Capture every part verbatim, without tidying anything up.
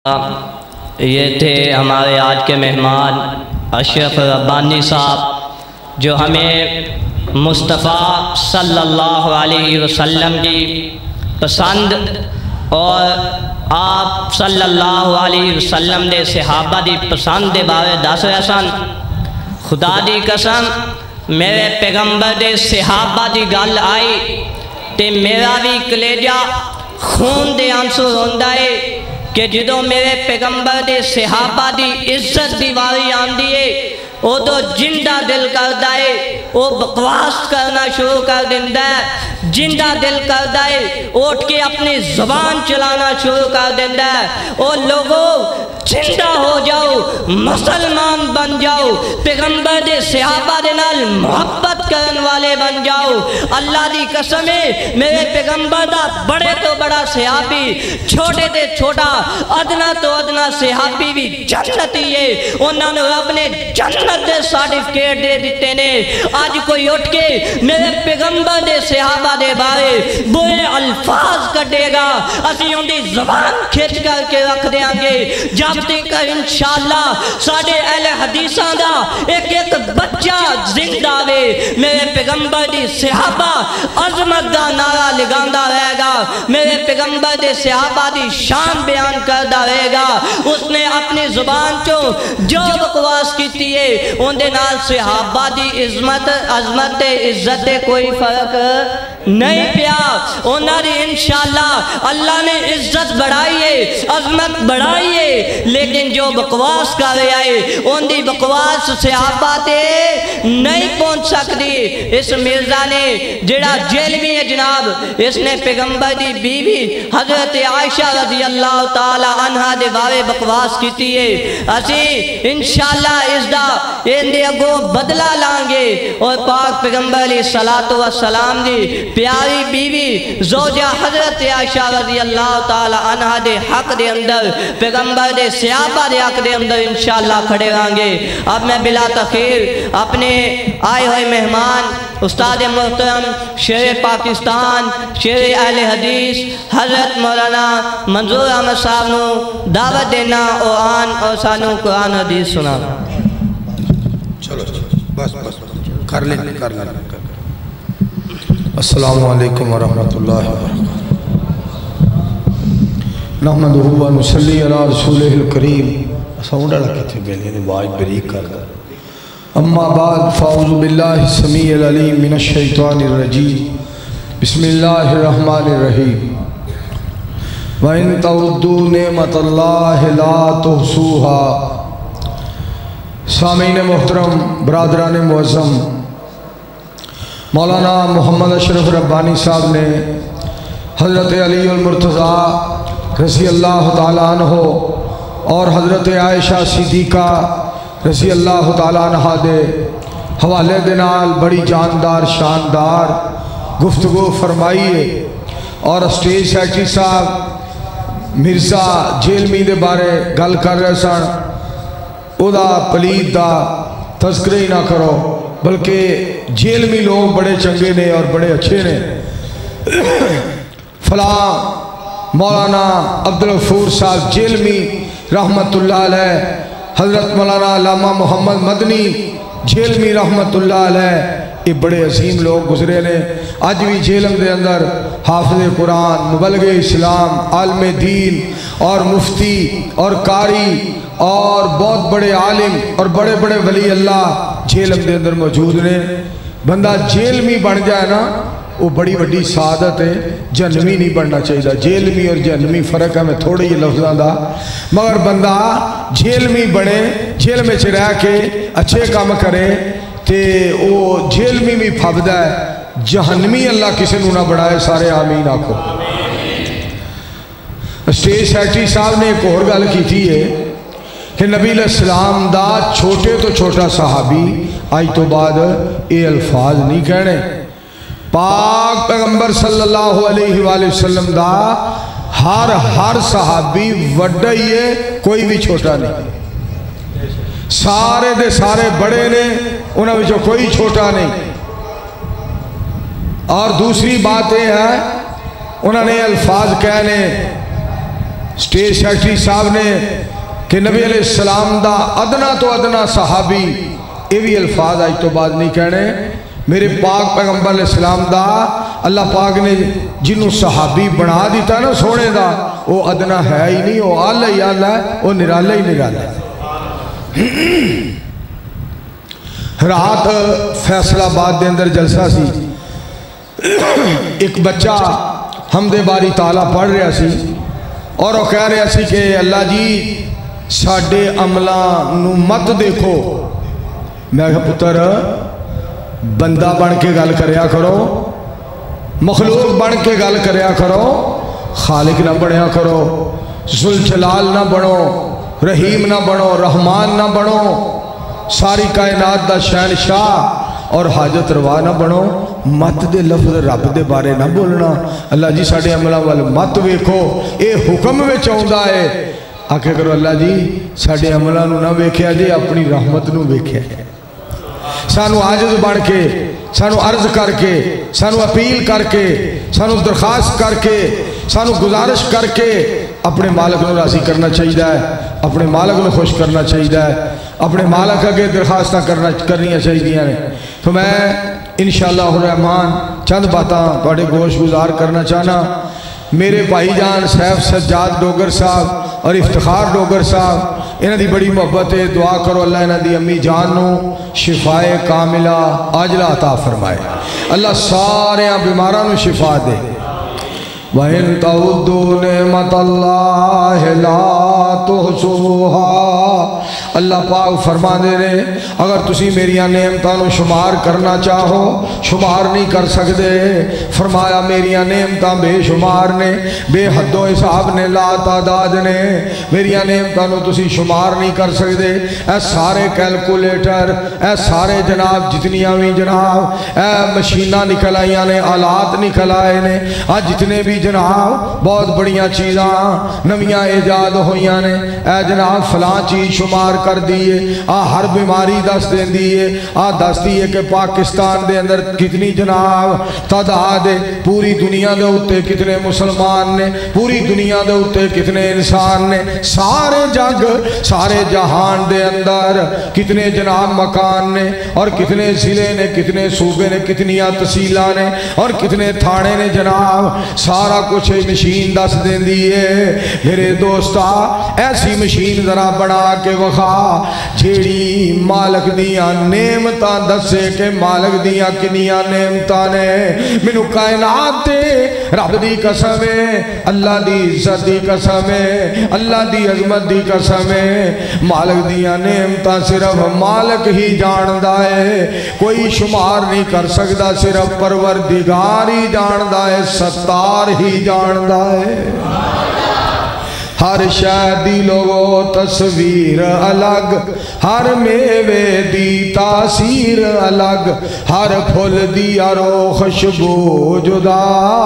یہ تھے ہمارے آج کے مہمان اشرف ربانی صاحب، جو ہمیں مصطفیٰ صلی اللہ علیہ وسلم کی پسند اور آپ صلی اللہ علیہ وسلم دے صحابہ دی پسند دے بارے دس رہے سن۔ خدا دی قسم میرے پیغمبر دے صحابہ دی گل آئی تے میرا بھی کلیجہ خون دے آنسو روندا ہے کہ جدوں میرے پیغمبر دے صحابہ دی عزت دی واری آندی ہے او تو جندہ دل کردا ہے، او بکواس کرنا شروع کر دیندا ہے، جندہ دل کردا ہے اٹھ کے اپنی زبان چلانا شروع کر دیندا ہے۔ او لوگوں زندہ ہو جاؤ، مسلمان بن جاؤ، پیغمبر دے صحابہ دے نال محبت کرن والے بن جاؤ۔ اللہ دی قسم ہے میرے پیغمبر دا بڑے تو بڑا صحابی، چھوٹے تے چھوٹا، ادنا تو ادنا صحابی بھی جنتی ہے، انہوں نے رب نے جنت دے سارٹیفکیٹ دے دیتے نے۔ آج کوئی اٹھ کے میرے پیغمبر دے صحابہ دے بارے برے الفاظ کٹے گا، اسی ان دی زبان کھچ کر کے رکھ دیاں گے جب تک انشاءاللہ ساڑھے اہل حدیثاں دا ایک ایک بچہ زندہ وے۔ میرے پیغمبر دی صحابہ عظمت دا نعرہ لگاندہ رہے گا، میرے پیغمبر دے صحابہ دی شان بیان کردہ رہے گا۔ اس نے اپنی زبان چوں جو بکواس کیتی ہے ان دے نال صحابہ دی عظمت عظمت عزت دے کوئی فرق نہیں پیا۔ انہاں دی انشاءاللہ اللہ نے عزت بڑھائیے، عظمت بڑھائیے، لیکن جو بکواس کر رہے آئے ان دی بکواس صحابہ تے نہیں پہنچ سکتی۔ اس مرزا نے جڑا جیل بھی ہے جناب، اس نے پیغمبر دی بیوی حضرت عائشہ رضی اللہ تعالی عنہ دے بارے بکواس کیتی ہے۔ اسی انشاءاللہ اس دا ان دے اگوں بدلہ لانگے اور پاک پیغمبر علیہ السلام دی پیاری بیوی زوجہ حضرت عائشہ رضی اللہ تعالی عنہ دے حق دے اندر، پیغمبر دے صحابہ دے حق دے اندر انشاءاللہ کھڑے رہانگے۔ اب میں بلا تخیر اپنے آئے ہوئے مہمان استاد محترم شیر پاکستان، شیر اہل حدیث حضرت مولانا منظور احمد صاحب نو دعوت دینا او آن اور سانو قرآن حدیث سنا۔ چلو بس بس کر لیں کر لیں۔ السلام علیکم ورحمت اللہ وبرکاتہ۔ نحمدہ و نصلی علی رسولہ الکریم۔ ساؤنڈ لگے تھے بیلے نے باج بریک کر دا۔ اما بعد فاعوذ باللہ السمیع العلیم من الشیطان الرجیم، بسم اللہ الرحمن الرحیم۔ وَإِن تَعُدُّوا نِعْمَةَ اللَّهِ لَا تُحْصُوهَا۔ سامعین محترم، برادران معظم، مولانا محمد اشرف ربانی صاحب نے حضرت علی المرتضیٰ رضی اللہ تعالیٰ عنہ اور حضرت عائشہ صدیقہ رضی اللہ تعالیٰ عنہ دے حوالے دے نال بڑی جاندار شاندار گفتگو فرمائیے، اور اسٹیج سیکٹری صاحب مرزا جیلمی دے بارے گل کر رہے سن، او دا پلید دا تذکرہ ہی نہ کرو، بلکہ جیلمی لوگ بڑے چنگے نے اور بڑے اچھے نے۔ فلاں مولانا عبدالغفور صاحب جیلمی رحمت اللہ علیہ، حضرت مولانا علامہ محمد مدنی جیلمی رحمت اللہ علیہ، یہ بڑے عظیم لوگ گزرے نے۔ آج بھی جیلم دے اندر حافظ قرآن، مبلغ اسلام، عالم دین اور مفتی اور قاری اور بہت بڑے عالم اور بڑے بڑے ولی اللہ جیلم دے اندر موجود نے۔ بندہ جیلمی بن جائے نا وہ بڑی بڑی سعادت ہے، جہنمی نہیں بننا چاہیے۔ جیلمی اور جہنمی فرق ہے میں تھوڑی یہ لفظاں دا، مگر بندہ جیلمی بنے، جیل میں رہ کے اچھے کام کرے تے وہ جیلمی بھی پھبدا ہے، جہنمی اللہ کسی نو نہ بڑھائے، سارے آمین آکھو۔ اسٹیج سیکٹری صاحب نے ایک اور گل کی تھی ہے کہ نبی علیہ السلام دا چھوٹے تو چھوٹا صحابی آج تو بعد اے الفاظ نہیں کہنے۔ پاک پیغمبر صلی اللہ علیہ وآلہ وسلم دا ہر ہر صحابی وڈا ہی ہے، کوئی بھی چھوٹا نہیں، سارے دے سارے بڑے نے، انہاں میں جو کوئی چھوٹا نہیں۔ اور دوسری بات یہ ہے انہوں نے الفاظ کہنے سٹیج سیکٹری صاحب نے کہ نبی علیہ السلام دا ادنا تو ادنا صحابی، یہ بھی الفاظ آج تو بعد نہیں کہنے، میرے پاک پیغمبر علیہ السلام دا اللہ پاک نے جنہوں صحابی بنا دیتا نا سونے دا، وہ ادنا ہے ہی نہیں، وہ آلہ ہی آلہ ہے، وہ نرالہ ہی نرالہ ہے۔ رات فیصل آباد دے اندر جلسہ سی، ایک بچہ حمد باری تعالیٰ پڑھ رہا سی اور وہ کہہ رہا سی کہ اللہ جی ساڑھے عملہ نو مت دیکھو۔ میں کہا پتر بندہ بن کے گل کریا کرو، مخلوق بن کے گل کریا کرو، خالق نہ بنیا کرو، ذوالجلال نہ بنو، رحیم نہ بنو، رحمان نہ بنو، ساری کائنات دا شہنشاہ اور حاجت روا نہ بنو، مت دے لفظ رب دے بارے نہ بولنا۔ اللہ جی ساڑھے عملہ والے مت ویکھو، اے حکم میں چاہندہ ہے، آکھے کرو اللہ جی ساڑھے عملہ نو نہ ویکھیا جے اپنی رحمت نو ویکھیا ہے۔ سانو عاجز بڑھ کے، سانو عرض کر کے، سانو اپیل کر کے، سانو درخواست کر کے، سانو گزارش کر کے اپنے مالک نو راضی کرنا چاہیے ہے، اپنے مالک نو خوش کرنا چاہیے ہے، اپنے مالک کے درخواستہ کرنی چاہیے ہیں۔ تو میں انشاءاللہ الرحمن چند باتاں بڑے گوش گزار کرنا چاہنا۔ میرے بھائی جان سیف سجاد ڈوگر صاحب اور افتخار ڈوگر صاحب، انہاں دی بڑی محبت ہے، دعا کرو اللہ انہاں دی امی جان نو شفائے کاملہ عاجلہ عطا فرمائے، اللہ سارے بیماراں نو شفا دے۔ وَإِن تَعُدُّوا نِعْمَتَ اللَّهِ لَا تُحْصُوهَا، اللہ پاک فرما دے رہے اگر تسی میری نعمتوں شمار کرنا چاہو شمار نہیں کر سکتے۔ فرمایا میری نعمتاں بے شمار نے، بے حد و حساب نے، لا تعداد نے، میری نعمتوں تسی شمار نہیں کر سکتے۔ اے سارے کیلکولیٹر، اے سارے جناب جتنیاں بھی جناب اے مشینہ نکل آئیاں نے، آلات نکل آئے نے، آج جتنے بھی جناب بہت بڑیاں چیزاں نمیاں ایجاد ہوئیاں نے، اے جناب فلاں چیز شمار کر دیئے، آ ہر بیماری دست دیں دیئے، آ دست دیئے کہ پاکستان دے اندر کتنی جناب تعداد ہے، پوری دنیا دے ہوتے کتنے مسلمان نے، پوری دنیا دے ہوتے کتنے انسان نے، سارے جگ سارے جہان دے اندر کتنے جناب مکان نے اور کتنے ضلع نے، کتنے صوبے نے، کتنیاں تحصیلاں نے اور کتنے تھانے نے جناب، سارا کچھ مشین دس دیں دیئے۔ میرے دوستا ایسی مشین ذرا بنا کے وخا جیڑی مالک دیاں نعمتاں دسے کہ مالک دیاں کنیاں نعمتاں نے، منو کائنات تے رب دی قسم ہے، اللہ دی عزت دی قسم ہے، اللہ دی عظمت دی قسم ہے، مالک دیاں نعمتاں صرف مالک ہی جاندہ ہے، کوئی شمار نہیں کر سکتا، صرف پروردگار ہی جاندہ ہے، ستار ہی جاندہ ہے۔ ہر شادی لوگو تصویر الگ، ہر میوے دی تاثیر الگ، ہر پھول دی آرو خوشبو جدا،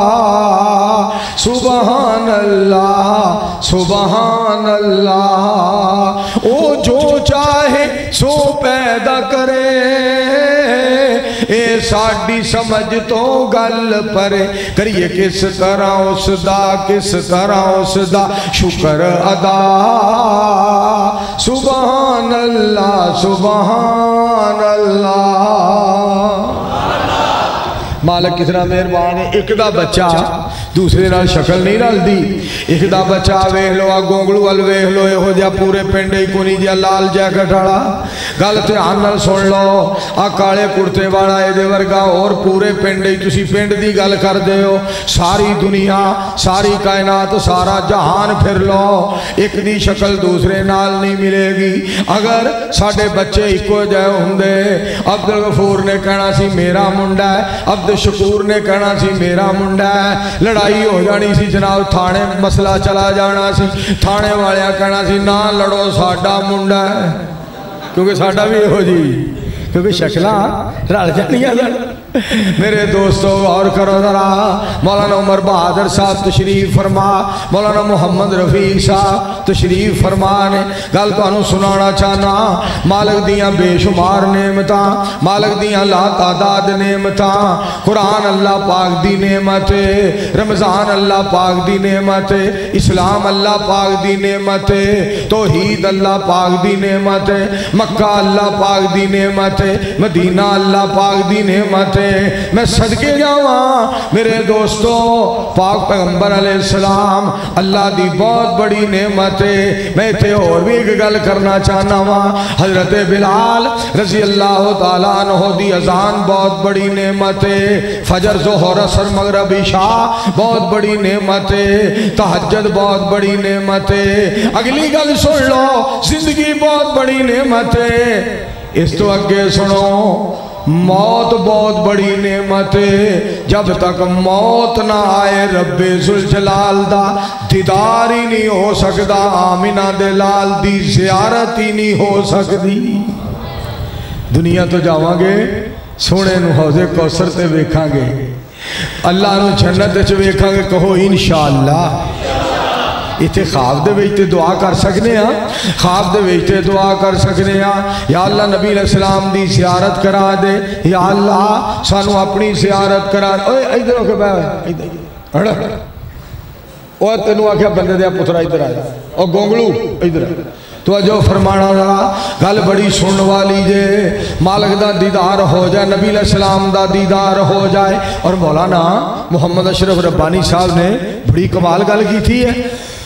سبحان اللہ سبحان اللہ، او جو چاہے سو پیدا کرے، اے ساڑی سمجھ تو گل پرے، کریے کس طرح اس دا کس طرح اس دا شکر ادا، سبحان اللہ سبحان اللہ۔ مالک کتنا مہربان ہے، ایک دا بچہ دوسرے نال شکل نہیں رل دی، ایک دا بچہ ویکھ لو گونگلو وال ویکھ لو یہو جا پورے پنڈے ہی کونی جا لال جیکٹ والا، گل دھیان نال سن لو، آ کالے کرتے والا اے دے ورگا اور پورے پنڈے ہی تسی پنڈ دی گل کر دے ہو، ساری دنیا ساری کائنات سارا جہان پھر لو، ایک دی شکل دوسرے نال نہیں ملے گی۔ اگر ساڑھے بچے ایکو جائے ہوندے، عبدالغفور نے کہنا سی میرا منڈا ہے، عبدالشکور نے کہنا سی میرا منڈا ہے، لڑائی ہو جانی سی جناب، تھانے مسئلہ چلا جانا سی، تھانے والیا کہنا سی نہ لڑو ساڑھا منڈا ہے، کیونکہ ساڑھا بھی ہو جی، کیونکہ شکلہ رل جانیاں میرے دوستو غور کرو ذرا، مولانا عمر بہادر صاحب تشریف فرما، مولانا محمد رفیع صاحب تشریف فرما نے گل تانوں سنانا چاہنا، مالک دیاں بے شمار نعمتاں، مالک دیاں لا تعداد نعمتاں، قرآن اللہ پاک دی نعمت، رمضان اللہ پاک دی نعمت، اسلام اللہ پاک دی نعمت، توحید اللہ پاک دی نعمت، مکہ اللہ پاک دی نعمت، مدینہ اللہ پاک دی نعمت۔ میں صدقے جاواں میرے دوستو، پاک پیغمبر علیہ السلام اللہ دی بہت بڑی نعمت ہے۔ میں تے اور بھی ایک گل کرنا چاہنا ہوں، حضرت بلال رضی اللہ تعالیٰ عنہ دی اذان بہت بڑی نعمت ہے، فجر ظہر عصر مغرب عشاء بہت بڑی نعمت ہے، تہجد بہت بڑی نعمت ہے۔ اگلی گل سن لو، زندگی بہت بڑی نعمت ہے۔ اس تو اگے سنو، موت بہت بڑی نعمت ہے۔ جب تک موت نہ آئے رب ذوالجلال دا دیدار ہی نہیں ہو سکتا، آمینہ دے لال دی زیارت ہی نہیں ہو سکتی۔ دنیا تو جاواں گے، سونے نو حوض کوثر تے ویکھاں گے، اللہ نو جنت وچ ویکھاں گے، کہو انشاءاللہ۔ اتنے خواب دے ویچتے دعا کر سکنے ہاں، خواب دے ویچتے دعا کر سکنے ہاں، یا اللہ نبی علیہ السلام دی زیارت کرا دے، یا اللہ سانو اپنی زیارت کرا دے۔ اوہ ادھر ہو کے بے ہوئے ادھر اوہ تینوں آکھیا بندے دیا پترہ ادھر آئے، اوہ گونگلو ادھر آئے تو جو فرمانا ذرا گل بڑی سن والی جے، مالک دا دیدار ہو جائے، نبی علیہ السلام دا دیدار ہو جائے۔ اور مولانا محمد اشرف ربانی صاحب نے بڑی کمال گل کی تھی ہے،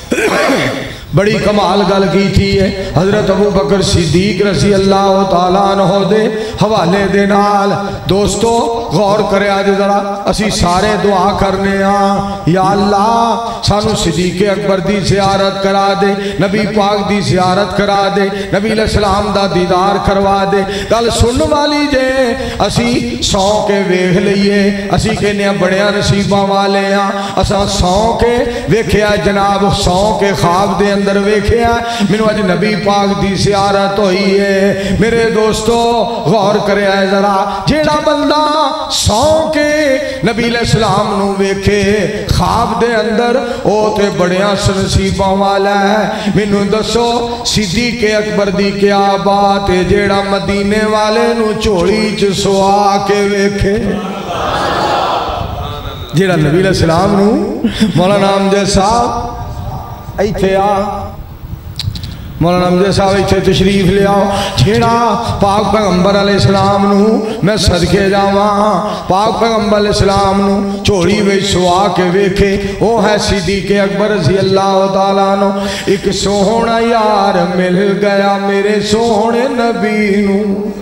بڑی کمال گل کی تھی ہے۔ حضرت ابو بکر صدیق رضی اللہ تعالیٰ عنہ دے حوالے دے نال دوستو غور کرے آج ذرا، اسی سارے دعا کرنے ہاں، یا اللہ سانو صدیق اکبر دی زیارت کرا دے، نبی پاک دی زیارت کرا دے، نبی علیہ السلام دا دیدار کروا دے۔ گل سن والی جے، اسی سو کے ویکھ لئیے، اسی کہنے بڑیاں نصیباں والے ہاں، اساں سو کے ویکھیا جناب، سو کے خواب دے اندر ویکھیا، منو اج نبی پاک دی زیارت ہوئی ہے۔ میرے دوستو غور کرے آئے ذرا، جیڑا بندہ سو کے نبی علیہ السلام نو ویکھے خواب دے اندر، او تے بڑیاں نصیباں والا ہے۔ منو دسو صدیق اکبر دی کیا بات ہے، جیڑا مدینے والے نو چوڑی چ سوا کے ویکھے، جیڑا نبی علیہ السلام نو۔ مولانا امجد صاحب ایتھے آ، مولانا امجد صاحب ایتھے تشریف لے آؤ، جیڑا پاک پیغمبر علیہ السلام نو میں صدقے جاواں، پاک پیغمبر علیہ السلام نو چوڑی وچ سوا کے ویکھے، او ہے صدیق اکبر رضی اللہ تعالیٰ عنہ۔ ایک سوہنا یار مل گیا میرے سوہنے نبی نو۔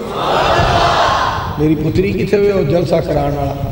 میری پتری کتھے ہوئے ہو جلسہ کران والا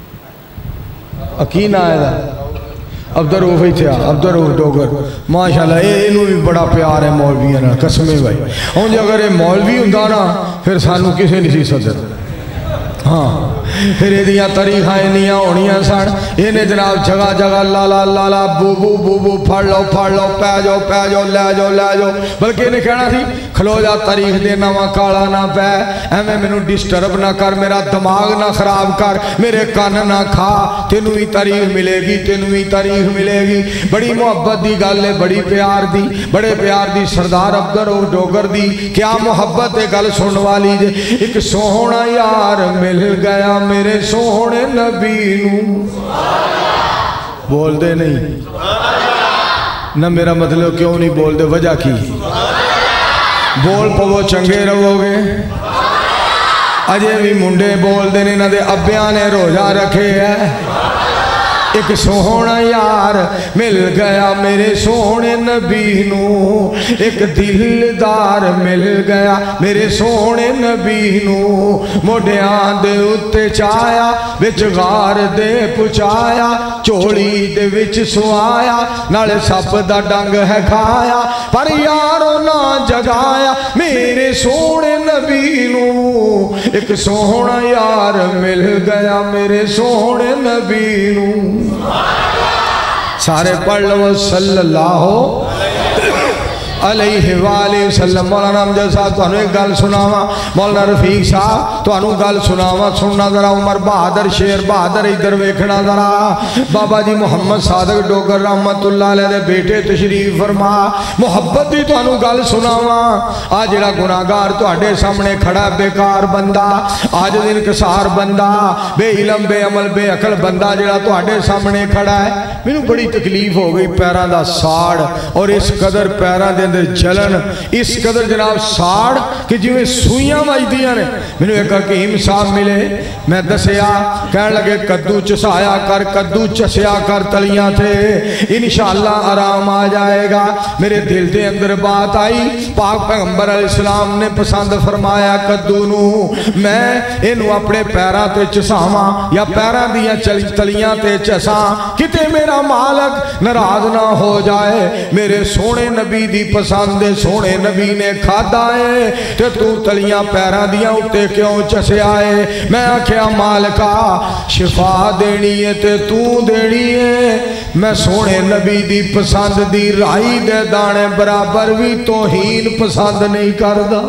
اکین آئے دا عبدالروف ہی تھیا، عبدالروف ڈوگر ماشاءاللہ، اینو بھی بڑا پیار ہے مولوی ہے نا، قسمیں بھائی ہوں جی اگر یہ مولوی ہوں نا پھر سانو کسے نہیں سی صدر، ہاں پھر یہ دیاں تاریخاں انیاں ہونیاں سن، انہیں جناب جگہ جگہ لالا لالا بو بو بو بو پھڑ لو پھڑ لو پہ جاؤ پہ جاؤ لے جاؤ لے جاؤ، بلکہ انہیں کہنا تھی کھلو جا تاریخ دینا وہاں کالا نہ پہ، ایمیں میں نو ڈسٹرب نہ کر، میرا دماغ نہ خراب کر، میرے کان نہ کھا، تینوں ہی تاریخ ملے گی تینوں ہی تاریخ ملے گی۔ بڑی محبت دی گل ہے، بڑی پیار دی، بڑے پیار دی سردار عبدالروف ڈوگر دی کیا محبت ہے، گل سن والی جے۔ ایک سوہنا یار مل گیا میرے سوہنے نبی نو، بول دے نہیں نہ، میرا مطلب کیوں نہیں بول دے، وجہ کی بول پو چنگے رہو گے، اجے بھی منڈے بول دے نہ دے ابیاں نے روزہ رکھے ہے۔ ایک سوہنا یار مل گیا میرے سوہنے نبی نو، ایک دلدار مل گیا میرے سوہنے نبی نو، موڈیاں دے اتے چایا وچ غار دے پچایا، چوڑی دے وچ سوایا نالے سپ دا ڈنگ ہے کھایا، پر یارو نہ جگایا میرے سوہنے نبی نو۔ ایک سوہنا یار مل گیا میرے سوہنے نبی نو، سارے پڑھ لو صلی اللہ علیہ وآلہ وسلم۔ مولانا امجد صاحب تو ایک گل سناوا، مولانا رفیق صاحب تو گل سناوا، سننا ذرا عمر بہادر شیر بہادر ادھر ویکھنا ذرا۔ بابا جی محمد صادق ڈوگر رحمت اللہ علیہ دے بیٹے تشریف فرما، محبت دی تو گل سناوا۔ آج جڑا گناہگار تواڈے سامنے کھڑا بیکار بندہ، آج انکسار بندہ، بے علم بے عمل بے عقل بندہ جڑا تواڈے سامنے کھڑا ہے، مینوں بڑی تکلیف ہو گئی پیراں دا ساڑ، اور اس قدر پیراں دے اندر جلن، اس قدر جناب ساڑ کہ جویں سوئیاں وجدیاں نے۔ مینوں ایک حکیم صاحب ملے، میں دسیا کہنے لگے کدو چسایا کر، کدو چسیا کر تلیاں تھے، انشاءاللہ آرام آ جائے گا۔ میرے دل دے اندر بات آئی، پاک پیغمبر علیہ السلام نے پسند فرمایا کدو نو میں انہوں اپنے پیراں تے چساواں یا پیراں دیاں تلیاں تے چساں، کتے میرا مالک ناراض نہ ہو جائے۔ میرے سونے نبی دی پسند سونے نبی نے کھادا ہے تے تو تلیاں پیراں دیاں اتے کیوں چسے آئے؟ میں آکھیا مالکا شفا دینی ہے تے تو دینی ہے، میں سونے نبی دی پسند دی رائی دے دانے برابر بھی توہین پسند نہیں کردا۔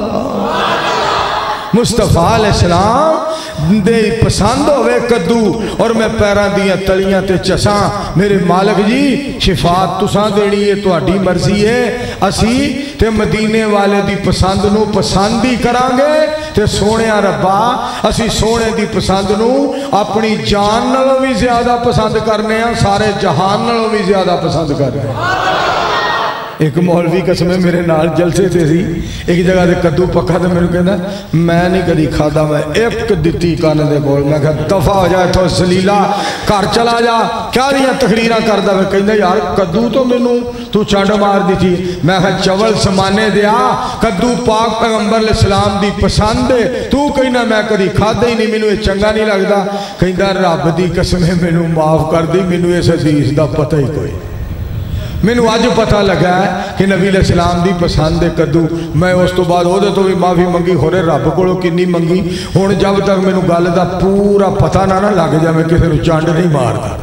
مصطفیٰ علیہ السلام دے پسند ہوئے کدو اور میں پیران دیاں تلیاں تے چساں، میرے مالک جی شفاعت تساں دینی ہے تو اڈی مرضی ہے، اسی تے مدینے والے دی پسند نو پسند ہی کرانگے تے سونے ربا اسی سونے دی پسند نو اپنی جان نالوں بھی زیادہ پسند کرنے ہیں، سارے جہان نالوں بھی زیادہ پسند کرنے ہیں۔ ایک مولوی قسمیں میرے نال جلسے تے سی، ایک جگہ دے کدو پکا دے میرے کہنا میں نہیں کدی کھادا، میں ایک دتی کانے دے بول، میں کہا دفع ہو جائے تو سلیلہ کار چلا جا، کیا دیا تقریرہ کردہ میں کہنا یار کدو تو منوں تو چانڈ مار دی تھی، میں کہا چول سمانے دیا کدو پاک پیغمبر علیہ السلام دی پسند دے، تو کہنا میں کدی کھادا ہی نہیں، منوں یہ چنگا نہیں لگدا، کہنا رب دی قسمیں منوں معاف کر دی، منوں اس حدیث دا پتہ ہی کوئی مینوں آج پتہ لگا ہے کہ نبی علیہ السلام دی پسند کدو، میں اس تو بعد عہدے تو بھی معافی منگی، ہورے رب کو کنی منگی، ہن جب تک مینوں گل دا پورا پتہ نہ نہ لگ جائے میں کسی نوں چانڈ نہیں ماردا،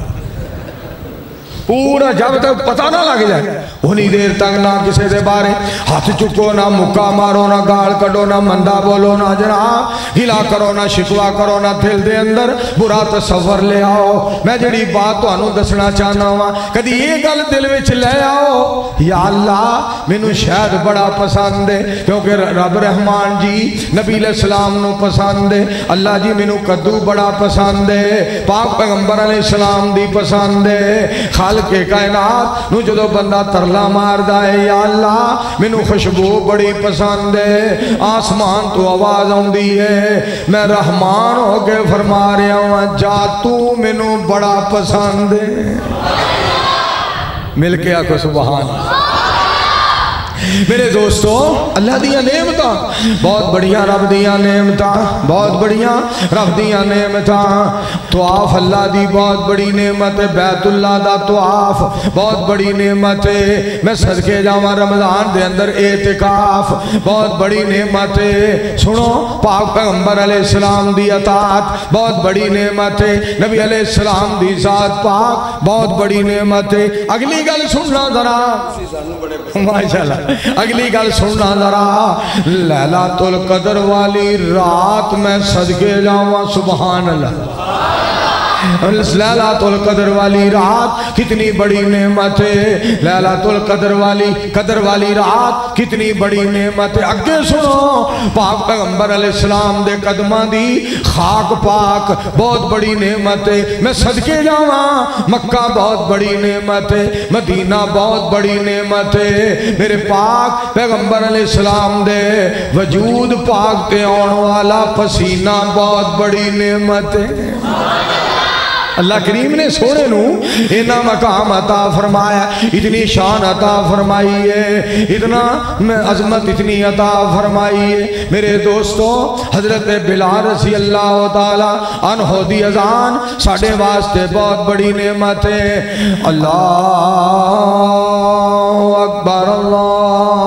پورا جب تک پتہ نہ لگ جائے انہی دیر تک نہ کسی دے بارے ہاتھ چکو، نہ مکہ مارو، نہ گال کڈو، نہ مندہ بولو، نہ جناب گلا کرو، نہ شکوا کرو، نہ دل دے اندر برا تصور لے آؤ۔ میں جڑی بات تانوں دسنا چاہنا ہوا کدی یہ گل دل وچ لے آؤ یا اللہ مینوں شاید بڑا پسند ہے کیونکہ رب رحمان جی نبی علیہ السلام نو پسند ہے، اللہ جی مینوں کدو بڑا پسند ہے، پاک پیغمبر علیہ السلام دی پسند ہے، خالق کے کائنات نو جدو بندہ ترلا مار دائے یا اللہ مینوں خوشبو بڑی پسند ہے، آسمان تو آواز آن دی ہے، میں رحمان ہو کے فرما رہا ہوں جا تو مینوں بڑا پسند ہے، مل کے آکو سبحان میرے دوستو اللہ دیاں نعمتاں بہت بڑیاں، رب دیاں نعمتاں بہت بڑیاں، رب دیاں نعمتاں، طواف اللہ دی بہت بڑی نعمت ہے، بیت اللہ دا طواف بہت بڑی نعمت ہے، میں صدقے جاواں رمضان دے اندر اعتکاف بہت بڑی نعمت ہے، سنو پاک پیغمبر علیہ السلام دی اطاعت بہت بڑی نعمت ہے، نبی علیہ السلام دی ذات پاک بہت بڑی نعمت ہے۔ اگلی گل سننا ذرا ماشاءاللہ، اگلی گل سننا ذرا لیلۃ القدر والی رات میں صدقے جاواں سبحان اللہ، لیلۃ القدر والی رات کتنی بڑی نعمت ہے، لیلۃ القدر والی قدر والی رات کتنی بڑی نعمت ہے۔ اگے سنو پاک پیغمبر علیہ السلام دے قدماں دی خاک پاک بہت بڑی نعمت ہے، میں صدقے جاواں مکہ بہت بڑی نعمت ہے، مدینہ بہت بڑی نعمت ہے، میرے پاک پیغمبر علیہ السلام دے وجود پاک تے آن والا پسینہ بہت بڑی نعمت ہے۔ اللہ کریم نے سونے نو اتنا مقام عطا فرمایا، اتنی شان عطا فرمائی ہے، اتنا عظمت اتنی عطا فرمائی ہے۔ میرے دوستو حضرت بلال رضی اللہ تعالی عنہ دی اذان ساڑھے واسطے بہت بڑی نعمت ہے۔ اللہ اکبر اللہ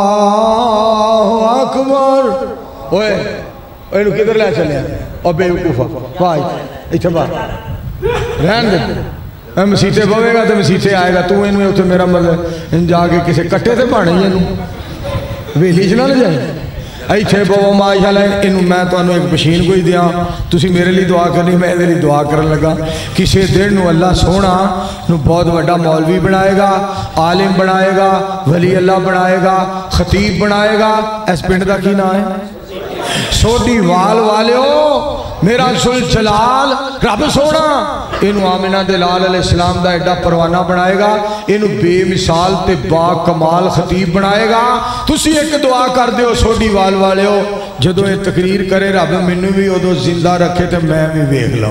اکبر، اوے اوے کدھر لے چلے اور بے وقوفہ بھائی اتبار رہن دے مسیتے بوے گا تو مسیتے آئے گا، تو انہوں اتنے میرا مطلب جا کے کسی کٹے تے پانے انہوں ویلی چ نہ لے جائے ایتھے بو ماشاءاللہ انہوں میں تو انہوں ایک پشین کوئی دیا تسی میرے لیے دعا کرنی میں میرے لیے دعا کرن لگا کسی دن نو اللہ سونا نو بہت بڑا مولوی بنائے گا، عالم بنائے گا، ولی اللہ بنائے گا، خطیب بنائے گا۔ اس پنڈ دا کی نام ہے سوڈی وال والیو میرا ذوالجلال رب سونا انہوں آمنہ دلال علیہ السلام دا ایڈا پروانہ بنائے گا، انہوں بے مثال تے با کمال خطیب بنائے گا۔ تسی ایک دعا کر دیو سوڈی وال والے ہو جدو یہ تقریر کرے رب منو بھی ادو زندہ رکھے تے میں بھی ویکھ لوں۔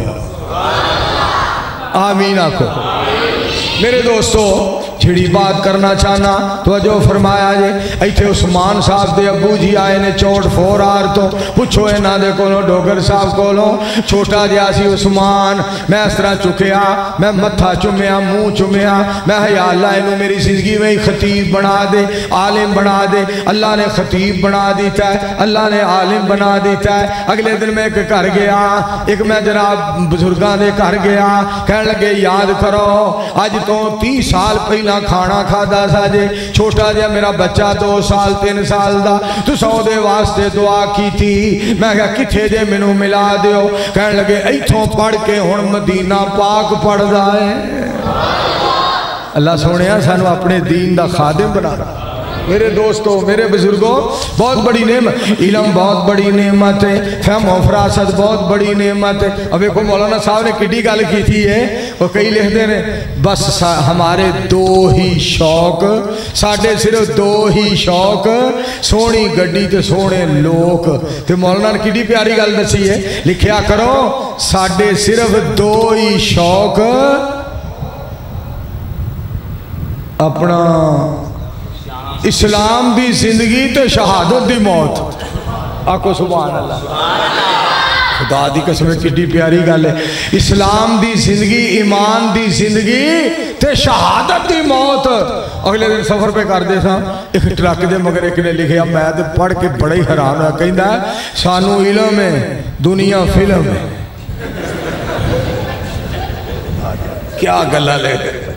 آمین آکھو میرے دوستو چھڑی بات کرنا چاہنا توجہ فرمایا جے ایتھے عثمان صاحب دے ابو جی آئے نے چوٹ فور آر تو پوچھو اے نا دے کولوں ڈوگر صاحب کولوں چھوٹا جیا سی عثمان میں اس طرح چکیا میں متھا چمیا منہ چمیا میں یا اللہ انہوں میری زندگی میں خطیب بنا دے عالم بنا دے۔ اللہ نے خطیب بنا دیتا ہے، اللہ نے عالم بنا دیتا ہے۔ اگلے دن میں ایک گھر گیا، ایک میں جناب بزرگاں دے گھر گیا، کہنے لگے یاد کرو آج تو تیس سال پہلا کھانا کھادا سا جے چھوٹا جا میرا بچہ دو سال تین سال دا تو سو دے واسطے دعا کی تھی میں کہا کتھے جے منو ملا دیو کہنے لگے ایتھوں پڑھ کے ہن مدینہ پاک پڑھ دائے۔ اللہ سونیا سانو اپنے دین دا خادم بنا رہا میرے دوستو میرے بزرگوں بہت بڑی نعمت علم بہت بڑی نعمت ہے، فہم و فراست بہت بڑی نعمت ہے۔ اب ایک مولانا صاحب نے کٹی گل کی تھی ہے وہ کئی لکھ دے رہے بس ہمارے دو ہی شوق ساڑھے صرف دو ہی شوق سونی گڈی تے سونے لوگ تے مولانا نے کٹی پیاری گل دسی ہے لکھیا کرو ساڑھے صرف دو ہی شوق اپنا اسلام دی زندگی تے شہادت دی موت۔ آکو سبحان اللہ خدا دی قسم کتنی پیاری گل ہے، اسلام دی زندگی ایمان دی زندگی تے شہادت دی موت۔ اگلے دن سفر پہ کر دے سا ایک ٹرک دے مگر ایک نے لکھیا میں تے پڑھ کے بڑا ہی حیران ہوا کہندا ہے سانو علم ہے دنیا فلم ہے۔ کیا گلا لے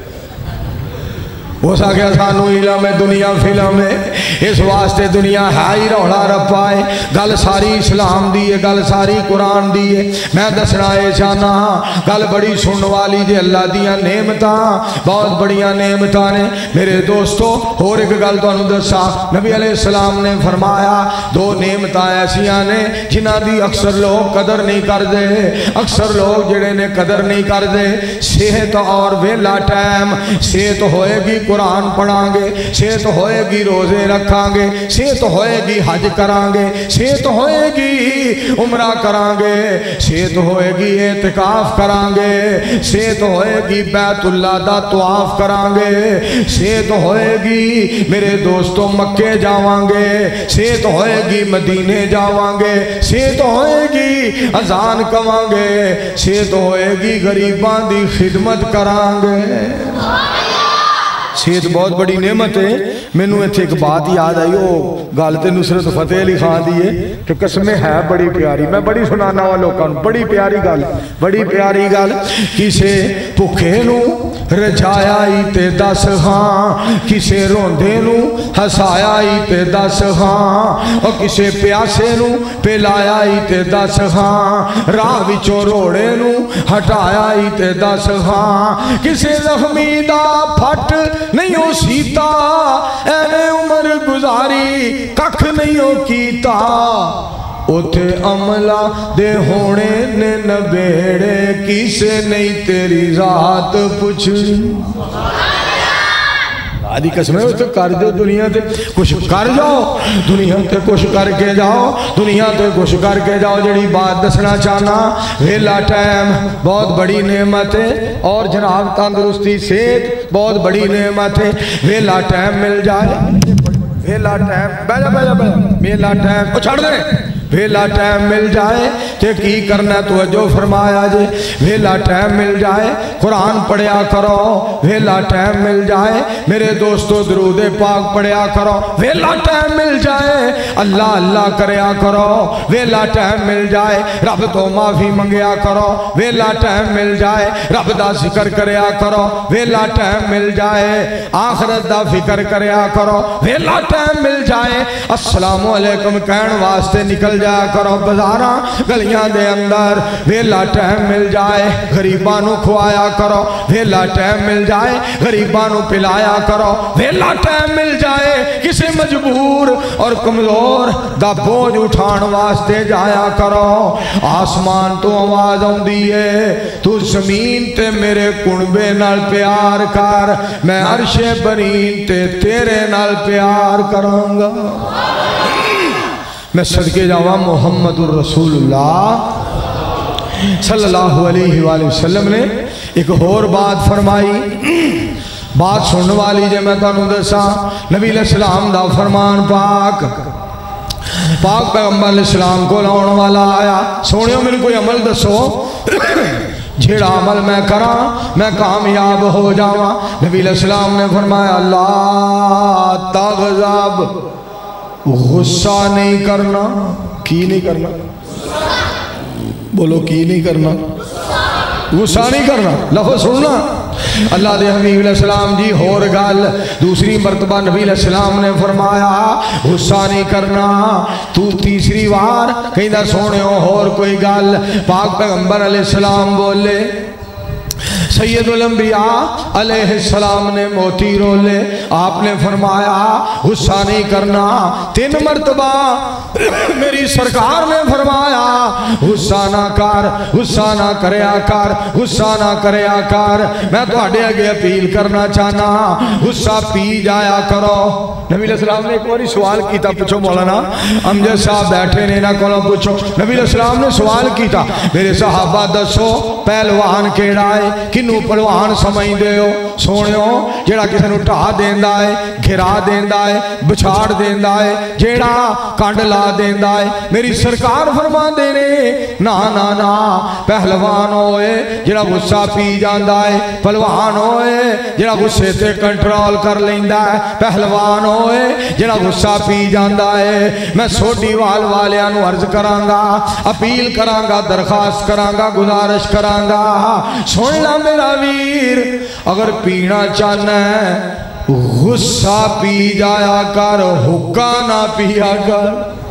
وہ سا کیا سانو علم ہے دنیا فلم ہے، اس واسطے دنیا ہے ہی روڑا رپا ہے، گل ساری اسلام دی ہے، گل ساری قرآن دی ہے۔ میں دسنا ہے چاہنا گل بڑی سن والی جے اللہ دیاں نعمتاں بہت بڑیاں نعمتاں نے میرے دوستو۔ اور ایک گل تو انہوں دسا نبی علیہ السلام نے فرمایا دو نعمتاں ایسیاں نے جنہ دی اکثر لوگ قدر نہیں کر دے، اکثر لوگ جڑے نے قدر نہیں کر دے، صحت اور ویلا ٹائم۔ صحت ہوئے گی قرآن پڑھاں گے، صحت ہوئے گی روزے رکھاں گے، صحت ہوئے گی حج کران گے، صحت ہوئے گی عمرہ کران گے، صحت ہوئے گی اعتکاف کران گے، صحت ہوئے گی بیت اللہ دا طواف کران گے، صحت ہوئے گی میرے دوستوں مکے جاواں گے، صحت ہوئے گی مدینے جاواں گے، صحت ہوئے گی اذان کواں گے، صحت ہوئے گی غریباں دی خدمت کران گے۔ صحت بہت بڑی نعمت ہے۔ میں نے ایک بات یاد آئی وہ گالتے نصرت فتح علی خان دیئے کہ قسمیں ہے بڑی پیاری میں بڑی سنانا ہوا لوگاں بڑی پیاری گال بڑی پیاری گال کسے پکھے نو رجایا ہی تے دس ہاں کسے روندے نو ہسایا ہی تے دس ہاں اور کسے پیاسے نو پلایا ہی تے دس ہاں راہ وچوں روڑے نو ہٹایا ہی تے دس ہاں کسے زخمی دا پھٹ نہیں ہو سیتا ایویں عمر گزاری ککھ نہیں ہو کیتا اوتھے عملہ دے ہونے نے نبیڑے کسے نہیں تیری ذات پوچھنی۔ آدھی قسمیں اس تو کر دو دنیا تے کچھ کر جاؤ دنیا تے کچھ کر کے جاؤ دنیا تے کچھ کر کے جاؤ۔ جڑی بات دسنا چاہنا ویلا ٹائم بہت بڑی نعمت ہے اور جناب تندرستی صحت بہت بڑی نعمت ہے۔ ویلا ٹائم مل جائے ویلا ٹائم بیجا بیجا بیجا ویلا ٹائم وہ چھڑ دیں ویلا ٹائم مل جائے تے کی کرنا توجہ فرمایا جے ویلا ٹائم مل جائے قرآن پڑھیا کرو ویلا ٹائم مل جائے میرے دوستو درود پاک پڑھیا کرو ویلا ٹائم مل جائے اللہ اللہ کریا کرو ویلا ٹائم مل جائے رب تو معافی منگیا کرو ویلا ٹائم مل جائے رب دا ذکر کریا کرو ویلا ٹائم مل جائے آخرت دا فکر کریا کرو ویلا ٹائم مل جائے السلام علیکم کہن واسطے نکل جایا کرو بازاراں گلیاں دے اندر ویلا ٹائم مل جائے غریبانوں کھوایا کرو ویلا ٹائم مل جائے غریبانوں پلایا کرو ویلا ٹائم مل جائے کسی مجبور اور کمزور دا بوجھ اٹھان واسطے جایا کرو آسمان تو آواز آندی ہے تو زمین تے میرے کنبے نال پیار کر میں عرش برین تے تیرے نال پیار کروں گا میں صدقے جاواں محمد الرسول اللہ صلی اللہ علیہ وآلہ وسلم نے ایک اور بات فرمائی بات سننے والی جے میں تانوں دساں نبی علیہ السلام دا فرمان پاک پاک پیغمبر علیہ السلام کو لاؤن والا آیا سونیوں میرے کوئی عمل دسو جھیڑا عمل میں کراں میں کامیاب ہو جاواں نبی علیہ السلام نے فرمایا لا تغضب غصہ نہیں کرنا کی نہیں کرنا بولو کی نہیں کرنا غصہ نہیں کرنا لفظ سننا اللہ دے حبیب علیہ السلام جی اور گل دوسری مرتبہ نبی علیہ السلام نے فرمایا غصہ نہیں کرنا تو تیسری بار کہیں دا سونے ہو اور کوئی گل پاک پیغمبر علیہ السلام بولے سید الانبیاء علیہ السلام نے موتی رولے آپ نے فرمایا غصہ نہیں کرنا تین مرتبہ میری سرکار نے فرمایا غصہ نہ کر غصہ نہ کریا کر غصہ نہ کریا کر میں تو آڈے آگے اپیل کرنا چاہنا غصہ پی جایا کرو نبی علیہ السلام نے ایک باری سوال کیتا پوچھو مولانا امجد صاحب بیٹھے نے نہ کولوں پوچھو نبی علیہ السلام نے سوال کیتا میرے صحابہ دسو پہلوان کیڑا ہے کنو پہلوان سمجھ دے ہو سونے ہو جیڑا کسی نو ٹھا دیندہ ہے گھرا دیندہ ہے بچھاڑ دیندہ ہے جیڑا کانڈ لا دیندہ ہے میری سرکار فرما دینے نا نا نا پہلوان ہوئے جیڑا غصہ پی جاندہ ہے پہلوان ہوئے جیڑا غصے تے کنٹرول کر لیندہ ہے پہلوان ہوئے جیڑا غصہ پی جاندہ ہے میں سوٹی وال والیاں عرض کرانگا اپیل کرانگا درخواست کرانگا گزارش کرانگا سن لا میرا ویر اگر پینا چاہنا ہے غصہ پی جایا کر حکا نہ پیا کر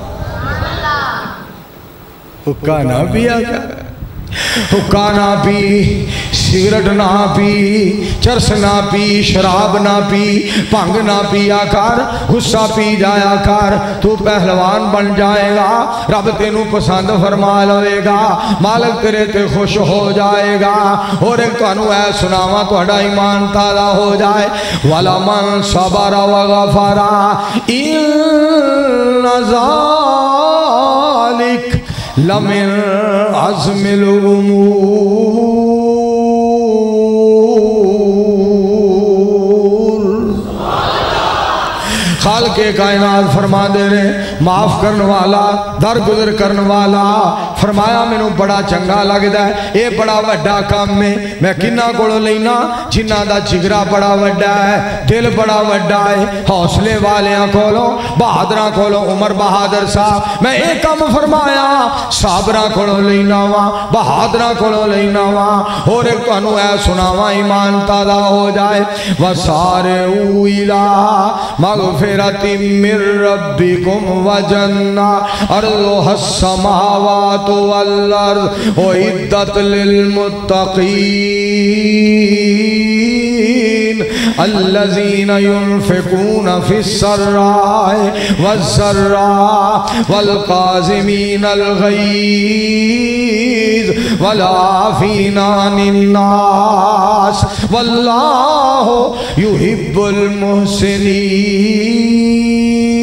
حکا نہ پیا کر حکا نہ پی سگرٹ نہ پی چرس نہ پی شراب نہ پی پنگ نہ پیا کر غصہ پی جایا کر تو پہلوان بن جائے گا رب تینوں پسند فرما لے گا مالک تیرے تے خوش ہو جائے گا اور ایک تانوں اے سناواں تہاڈا ایمان تازہ ہو جائے وَلَمَنْ صَبَرَ وَغَفَرَ إِنَّ ذَلِكَ لَمِنْ عَزْمِ الْأُمُورِ خالق کائنات فرما دے رہے معاف کرن والا درگزر کرن والا فرمایا میں نو بڑا چنگا لگ دا ہے اے بڑا وڈا کام میں میں کنہ کوڑو لینا جنہ دا جگرہ بڑا وڈا ہے دل بڑا وڈا ہے حوصلے والیاں کولو بہادرہ کولو عمر بہادر صاحب میں ایک کام فرمایا صابرہ کولو لینا وا بہادرہ کولو لینا وا اور ایک تو انو اے سناوا ایمان تازہ ہو جائے وَسَارِعُوا إِلَىٰ مَغْفِرَةٍ مِّن رَبِّكُمْ وَجَنَّةٍ عَرْضُهَا السَّمَاوَاتُ وَالْأَرْضُ أُعِدَّتْ لِلْمُتَّقِينَ الَّذِينَ يُنْفِقُونَ فِي السَّرَّاءِ وَالضَّرَّاءِ وَالْكَاظِمِينَ الْغَيْظَ وَالْعَافِينَ عَنِ النَّاسِ وَاللَّهُ يُحِبُّ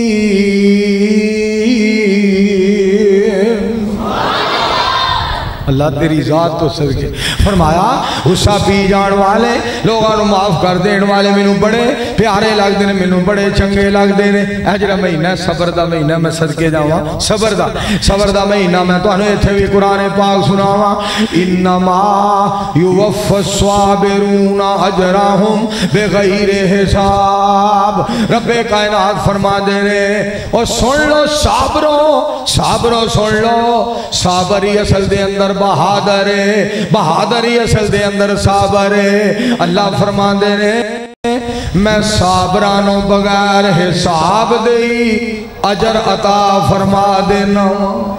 الْمُحْسِنِينَ اللہ تیری ذات تو صدقے فرمایا غصہ پی جان والے لوگوں معاف کر دین والے مینوں بڑے پیارے لگ دے مینوں بڑے چنگے لگ دے نے اے جڑا مہینہ صبر دا مہینہ میں صدقے جاواں صبر دا صبر دا مہینہ میں تانوں ایتھے بھی قرآن پاک سناواں انما یوفى الصابرون اجرهم بغیر حساب رب کائنات فرما دے رہے اور سن لو صابرو صابرو سن لو صابری اصل دے اندر بہادر ہے بہادری اصل دے اندر صابر ہے اللہ فرما دے رہے میں صابرانوں بغیر حساب دئی اجر عطا فرما دینا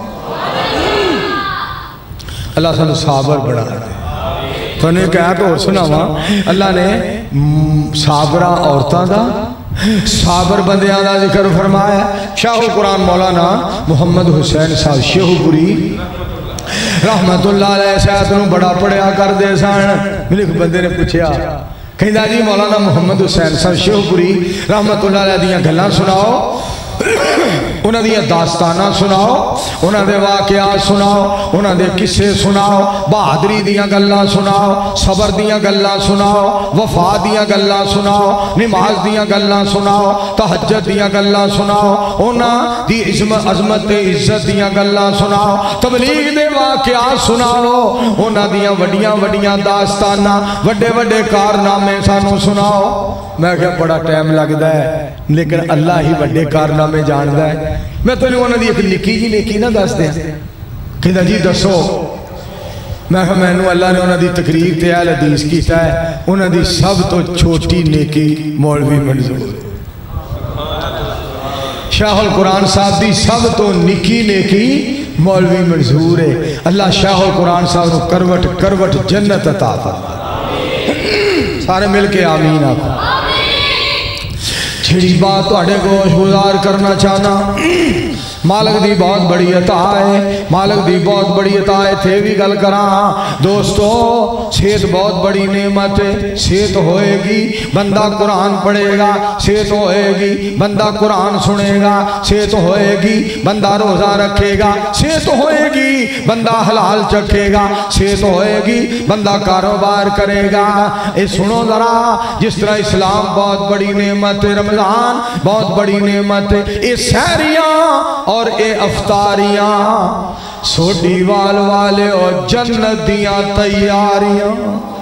اللہ سن صابر بڑھا دے تو نے کہا تو اور سناوا اللہ نے صابرہ عورتاں دا صابر بندیاں دا ذکر فرمایا شاہ قرآن مولانا محمد حسین صاحب شیخ پوری رحمت اللہ علیہ سیادنوں بڑا پڑھیا کر دے سان ملک بندے نے پوچھیا کہیں دا جی مولانا محمد حسین صاحب شیخ پوری رحمت اللہ علیہ دیاں گھلاں سناؤ انہاں دیا داستانہ سناؤ انہاں دے واقعات سناؤ انہاں دے قصے سناؤ بہادری دیا گلاں سناؤ صبر دیا گلاں سناؤ وفا دیا گلاں سناؤ نماز دیا گلاں سناؤ تہجد دیا گلاں سناؤ انہاں دی عظمت عزت دیا گلاں سناؤ تبلیغ دے واقعات سناؤ انہاں دیا وڈیاں وڈیاں داستانہ وڈے وڈے کارنامے سانو سناؤ میں کہا بڑا ٹائم لگتا ہے لیکن اللہ ہی وڈے کارنامے جاندا ہے میں تو انہوں نے ایک نکی جی نیکی نہ دس دیں کہتا جی دسو میں کہا میں نے اللہ نے انہوں دی تقریر تے اہل حدیث کیتا ہے انہوں دی سب تو چھوٹی نیکی مولوی منظور شاہ القرآن صاحب دی سب تو نکی نیکی مولوی منظور ہے اللہ شاہ القرآن صاحب کو کروٹ کروٹ جنت عطا فرمائے سارے مل کے آمین آپ چھڑی بات توڑے گوش گزار کرنا چاہنا مالک دی بہت بڑی عطا ہے مالک دی بہت بڑی عطا ہے تھے بھی گل کراں دوستو صحت بہت بڑی نعمت ہے صحت ہوئے گی بندہ قرآن پڑھے گا صحت ہوئے گی بندہ قرآن سنے گا صحت ہوئے گی بندہ روزہ رکھے گا صحت ہوئے گی بندہ حلال چکھے گا صحت ہوئے گی بندہ کاروبار کرے گا اے سنو ذرا جس طرح اسلام بہت بڑی نعمت ہے رمضان بہت بڑی نعمت ہے اے سہریاں اور اے افطاریاں سوڈی وال والے اور جنت دیاں تیاریاں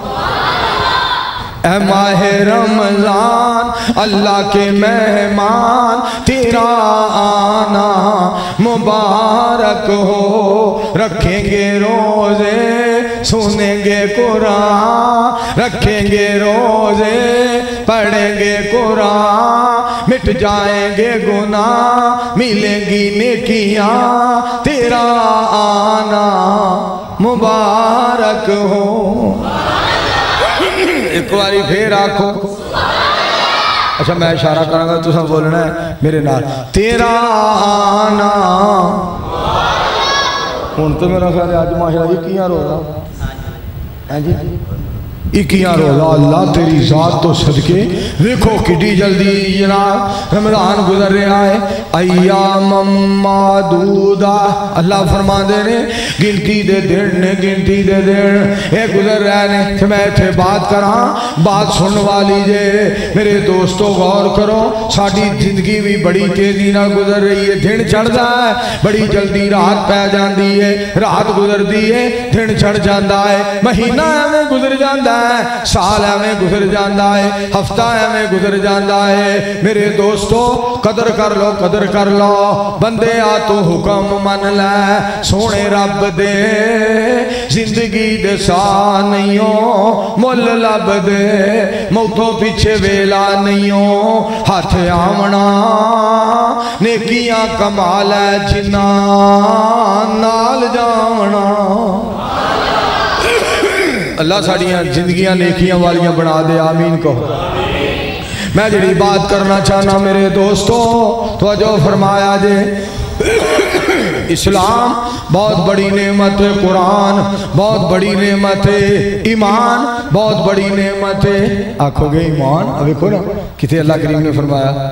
اے ماہ رمضان اللہ کے مہمان تیرا آنا مبارک ہو رکھیں گے روزے سنیں گے قرآن رکھیں گے روزے پڑھیں گے قرآن مٹ جائیں گے گناہ ملیں گی نیکیاں تیرا آنا مبارک ہو ایک باری پھر آکھو اچھا میں اشارہ کروں گا تو سب بولنا ہے میرے نال تیرا آنا ہون تو میرا خیال ہے آج معاشرہ یہ کیاں رو رہا ہے جی اکیاں روزہ اللہ تیری ذات تو صدقے دیکھو کٹی جلدی جناب رمضان گزر رہا ہے ایام معدودہ اللہ فرما دے نے گنتی دے دن نے گنتی دے دن اے گزر رہے نے کہ میں تھے بات کراں بات سن والی جے میرے دوستو غور کرو ساڑھی زندگی بھی بڑی تیزی نہ گزر رہی ہے دن چڑھ جا ہے بڑی جلدی رات پہ جان دی ہے رات گزر دی ہے دن چڑھ جاندہ ہے مہینہ ہمیں گزر جاندہ ہے سال ہمیں گزر جاندہ ہے ہفتہ ہمیں گزر جاندہ ہے میرے دوستو قدر کر لو قدر کر لو بندے آ تو حکم من لے سونے رب دے زندگی دے سا نہیں ہو مل لب دے موتوں پیچھے ویلا نہیں ہو ہاتھ آمنا نیکیاں کمال ہے جنہ نال جامنا اللہ ساڑیاں زندگیاں نیکیاں والیاں بنا دے آمین کہو میں جڑی بات کرنا چاہنا میرے دوستو تو جو فرمایا جے اسلام بہت بڑی نعمت ہے قرآن بہت بڑی نعمت ہے ایمان بہت بڑی نعمت ہے آنکھو گے ایمان ابھی کو نا کتے اللہ کریم نے فرمایا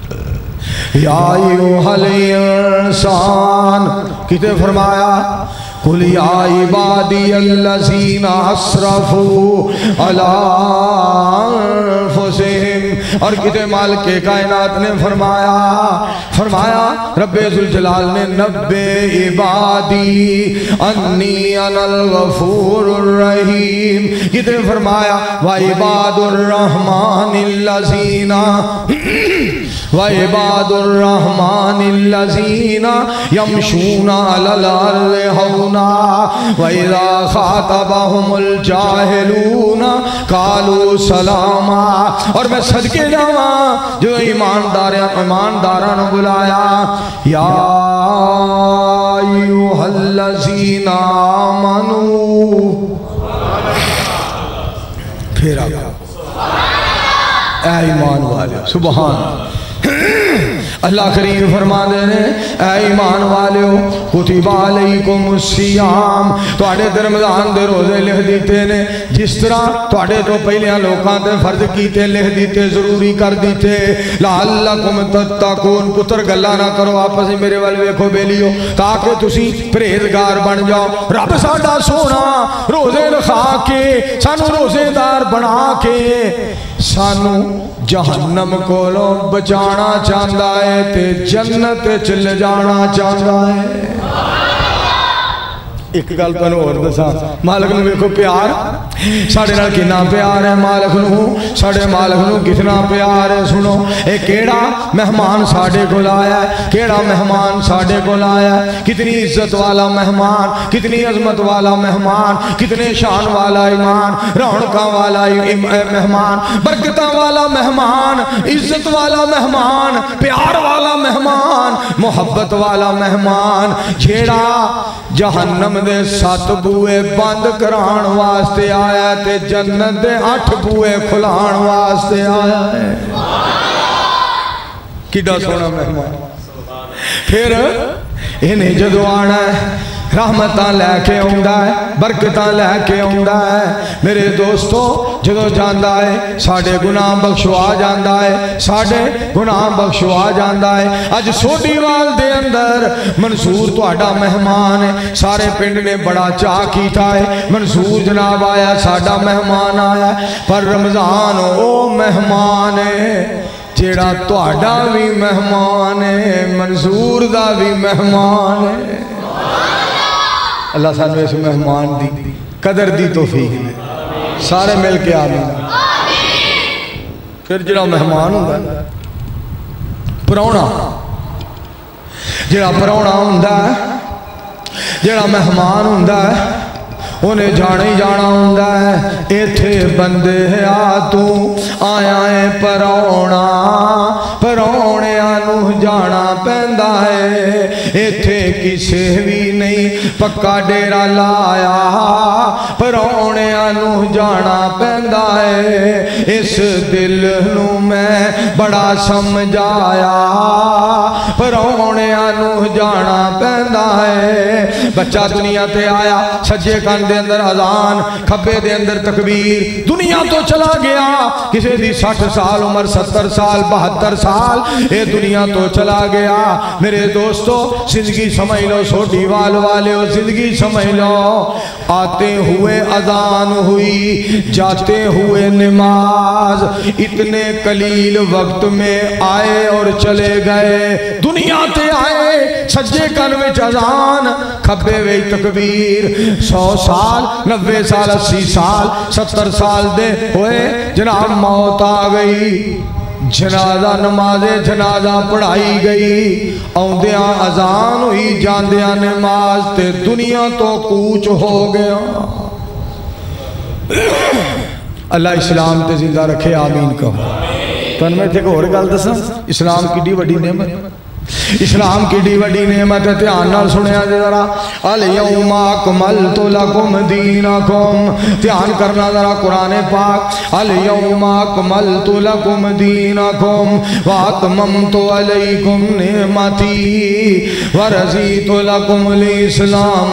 یا ایوہ الانسان کتے فرمایا قل یا عبادی الذین اسرفوا علی انفسہم، اور کتے مالک کائنات نے فرمایا فرمایا رب ذوالجلال نے نبے عبادی انی انا الغفور الرحیم، کتے فرمایا وعباد الرحمن الذین وعباد الرحمن الذین یمشون علی الارض ہونا وَإِذَا خَاطَبَهُمُ الْجَاهِلُونَ قَالُوا سَلَامًا، اور میں صدقے جاواں جو ایمانداراں نو بلایا یا ایھا الذین آمنوا، پھر آگا اے ایمان والے، سبحان اللہ کریم فرما دے نے اے ایمان والےو کتب علیکم الصیام، تواڈے تے رمضان دے روزے لکھ دیتے نے جس طرح تواڈے تو پہلیاں لوکاں تے فرض کیتے لکھ دیتے ضروری کر دیتے لعلکم تتقون، پتر گلا نہ کرو آپس میں میرے وال ویکھو بیلیو تاکہ تسی پرہیزگار بن جاؤ۔ رب ساڈا سونا روزے رکھا کے سانو روزے دار بنا کے سانو جہنم کولوں بچانا چاہتا ہے تے جنت چل جانا چاہتا ہے۔ ایک گل تانوں اور دساں، مالک نو ویکھو پیار ساڈے نال کتنا پیار ہے، مالک نو ساڈے مالک نو کتنا پیار ہے۔ سنو اے کیڑا مہمان ساڈے کول آیا ہے، کیڑا مہمان ساڈے کول آیا ہے، کتنی عزت والا مہمان، کتنی عظمت والا مہمان، کتنے شان والا ایمان، رونقاں والا مہمان، برکتاں والا مہمان، عزت والا مہمان، پیار والا مہمان، محبت والا مہمان، جیڑا جہنم دے سات بوئے بند کران واسطے آیا تے جنت دے آٹھ بوئے کھلان واسطے آیا ہے۔ کیڑا سونا مہمان، پھر انہیں جدو آنا ہے رحمتاں لے کے آندا ہے، برکتاں لے کے آندا ہے۔ میرے دوستو جدو جاندا ہے ساڑھے گناہ بخشوا جاندا ہے، ساڑھے گناہ بخشوا جاندا ہے۔ اج سوڈی وال دے اندر منصور تہاڈا مہمان ہے، سارے پنڈ نے بڑا چاہ کیتا ہے منصور جناب آیا، ساڈا مہمان آیا، پر رمضان او مہمان ہے جیڑا تہاڈا بھی مہمان ہے، منصور دا بھی مہمان ہے۔ اللہ سانو اس مہمان دی قدر دی توفیق دے، سارے مل کے آمین۔ پھر جڑا مہمان ہوندا ہے پرونا، جڑا پرونا ہوندا ہے جڑا مہمان ہوندا ہے انہیں جانا ہی جانا ہوندا ہے۔ ایتھے بندے آ تو آیا ہے پرونا، پرونے آنو جانا پیندا ہے، ایتھے کسے بھی نہیں پکا ڈیرا لایا، پرونے آنو جانا پیندا ہے۔ اس دل نو میں بڑا سمجھایا، پرونے آنو جانا پیندا ہے۔ بچہ دنیا تے آیا، سجے کان دے اندر اذان، کھبے دے اندر تکبیر، دنیا تو چلا گیا، کسی دی ساٹھ سال عمر، ستر سال، بہتر سال، اے دنیا تو چلا گیا۔ میرے دوستو زندگی سمجھ لو، سوٹی وال والے ہو زندگی سمجھ لو، آتے ہوئے اذان ہوئی، جاتے ہوئے نماز، اتنے قلیل وقت میں آئے اور چلے گئے۔ دنیا تے آئے سجے کن وچ اذان، کھبے وچ تکبیر، سو سال، نوے سال، اسی سال، ستر سال دے ہوئے جناب موت آ گئی، جنازہ نماز جنازہ پڑھائی گئی، آندیاں اذان ہوئی، جاندیاں نماز تے دنیا تو کوچ ہو گیا۔ اللہ اسلام تے زندہ رکھے، آمین کہو۔ تو ان میں تھے کہ اور گل دساں، اسلام کی ڈی وڈی نعمت، اسلام کی ڈی وڈی نعمت ہے، دھیان نال سنیا جے ذرا، الیوم اکملت لکم دینکم، دھیان کرنا ذرا قرآن پاک، الیوم اکملت لکم دینکم واتممت علیکم نعمتی ورضیت لکم الاسلام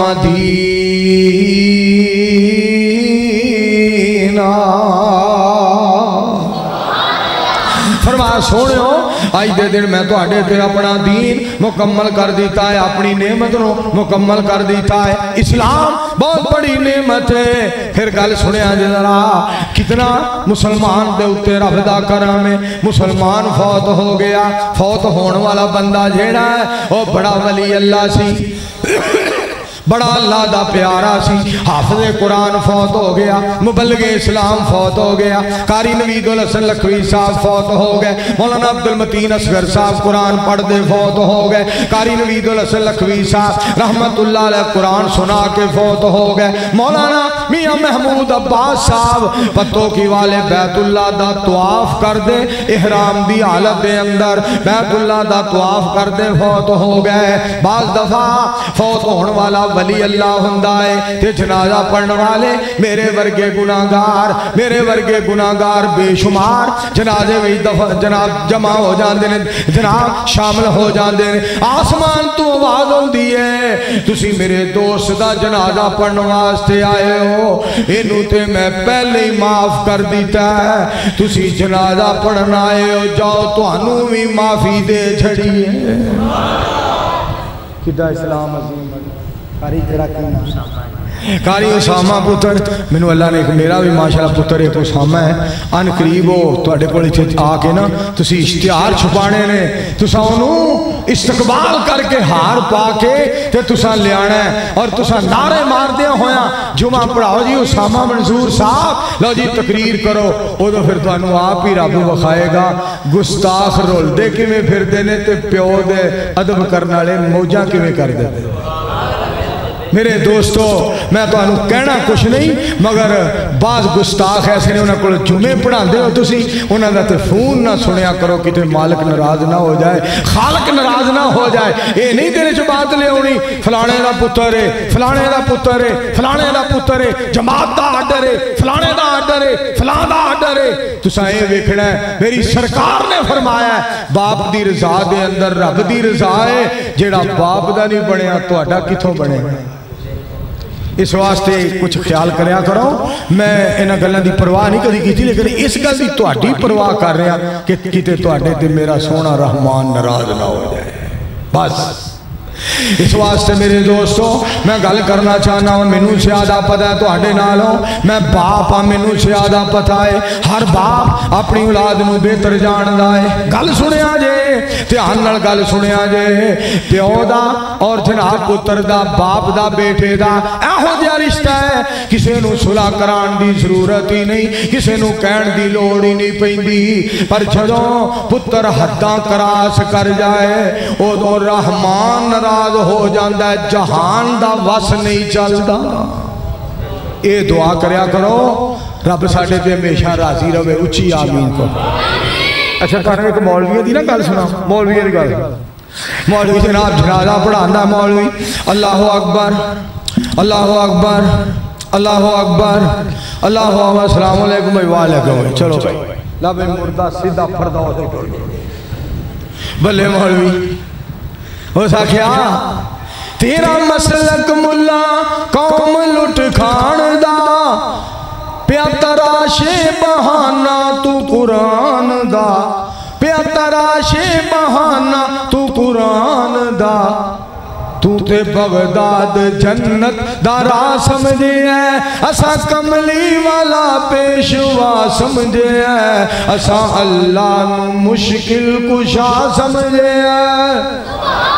دینا فرمایا سونےو اج دے دن میں تواڈے تے اپنا دین مکمل کر دیتا ہے، اپنی نعمت نو مکمل کر دیتا ہے۔ اسلام بہت بڑی نعمت ہے۔ پھر گل سنیا جی ذرا کتنا مسلمان دے اوتے رب دا کرم ہے۔ مسلمان فوت ہو گیا، فوت ہون والا بندہ جیڑا ہے وہ بڑا ولی اللہ سی، بڑا اللہ دا پیارا سی، حافظ قرآن فوت ہو گیا، مبلغ اسلام فوت ہو گیا، قاری نوید الحسن لکھوی صاحب فوت ہو گئے، مولانا عبدالمتین اصغر صاحب قرآن پڑھ دے فوت ہو گئے، قاری نوید الحسن لکھوی صاحب رحمت اللہ علیہ قرآن سنا کے فوت ہو گئے، مولانا میاں محمود عباس صاحب پتوں کی والے بیت اللہ دا طواف کر دے احرام دی حالت دے اندر بیت اللہ دا طواف کر دے فوت ہو گئے۔ بعض دفعہ فوت ہونے والا ولی اللہ ہندائے تے جنازہ پڑھنے والے میرے ورگے گناہگار میرے ورگے گناہگار بے شمار جنازے میں دفعہ جناب جمع ہو جاندے نے، جناب شامل ہو جاندے نے۔ آسمان تو آواز ہوندی ہے تسی میرے دوست دا جنازہ پڑھنے واسطے آئے ہو، انہوں تے میں پہلے ہی معاف کر دیتا ہے، تسی جنازہ پڑھنا آئے ہو، جاؤ تو انہوں بھی معافی دے چھڑی ہے۔ کدھا اسلام عظیم قاری تیرا کینا قاری اسامہ پتر منو اللہ نے میرا بھی ماشاءاللہ پتر ایک اسامہ ہے، ان قریب ہو تو اڈے کولی چھت آ کے نا تسی اشتہار چھپانے نے، تسا انہوں استقبال کر کے ہار پا کے تے تسا لے آنا ہے اور تسا نعرے مار دیا ہویا جمعہ پڑھاؤ جی اسامہ منظور صاحب لو جی تقریر کرو، وہ تو پھر تو انہوں آپ ہی رب بخائے گا گستاخ رول دے کی میں پھر دینے تے پیو دے ادب کرنا لے موجہ کی میں کر دے۔ میرے دوستو میں تو انہوں کہنا کچھ نہیں مگر بعض گستاخ ایسے نے انہوں کو جمعے پڑھا دے ہو تسی انہوں نے تے فون نہ سنیا کرو کہ تے مالک ناراض نہ ہو جائے، خالق ناراض نہ ہو جائے۔ اے نہیں تیرے جو بات لے ہونی فلانے دا پتر ہے فلانے دا پتر ہے فلانے دا پتر ہے جماعت دا آڈر ہے فلانے دا آڈر ہے فلان دا آڈر ہے۔ تو سائیں ویکھنا ہے میری سرکار نے فرمایا ہے باپ دی رضا دے اندر رب دی رضا ہے، جیڑا باپ دا نہیں بڑھیا تو اڈا کتھوں بڑھے۔ اس واسطے کچھ خیال کریا کرو، میں انہاں گلاں دی پرواہ نہیں کدی کیتی لیکن اس گل دی تہاڈی پرواہ کر رہا کہ کتے تہاڈے تے میرا سونا رحمان ناراض نہ ہو جائے۔ بس اس واسطے میرے دوستو میں گل کرنا چاہنا ہوں، مینوں زیادہ پتہ ہے تہاڈے نالوں، میں باپ ہاں مینوں زیادہ پتہ ہے، ہر باپ اپنی اولاد نو بہتر جاندا ہے۔ گل سنیا جے دھیان نال گل سنیا جے، پیو دا اور جناب پتر دا باپ دا بیٹے دا ایہو جہا رشتہ ہے، کسے نو صلح کران دی ضرورت ہی نہیں، کسے نو کہن دی لوڑ ہی نہیں پیندی، پر جدوں پتر حداں کراس کر جائے اودوں رحمان ناراض ہو جاندہ ہے، جہان دا وس نہیں چلدا۔ اے دعا کریا کرو رب ساڈے تے ہمیشہ راضی رہے، اچھی آمین کو۔ اچھا تاں ایک مولوی دی نا گل سنا، مولوی دی گل، مولوی جناب جنازہ پڑھاندا مولوی اللہ اکبر اللہ اکبر اللہ اکبر اللہ اکبر السلام علیکم وعلیکم، چلو بھائی لب مردہ سیدھا فردوس تے ٹر گئے۔ بلے مولوی اس آکھیا تیرا مسلک ملا قوم لٹ کھان دا، پیا تراشے بہانا تو قرآن دا، پیا تراشے بہانا تو قرآن دا، تو تے بغداد جنت دارا سمجھے ہے، اسا کملی والا پیشوا سمجھے ہے، اسا اللہ نو مشکل کشا سمجھے ہے۔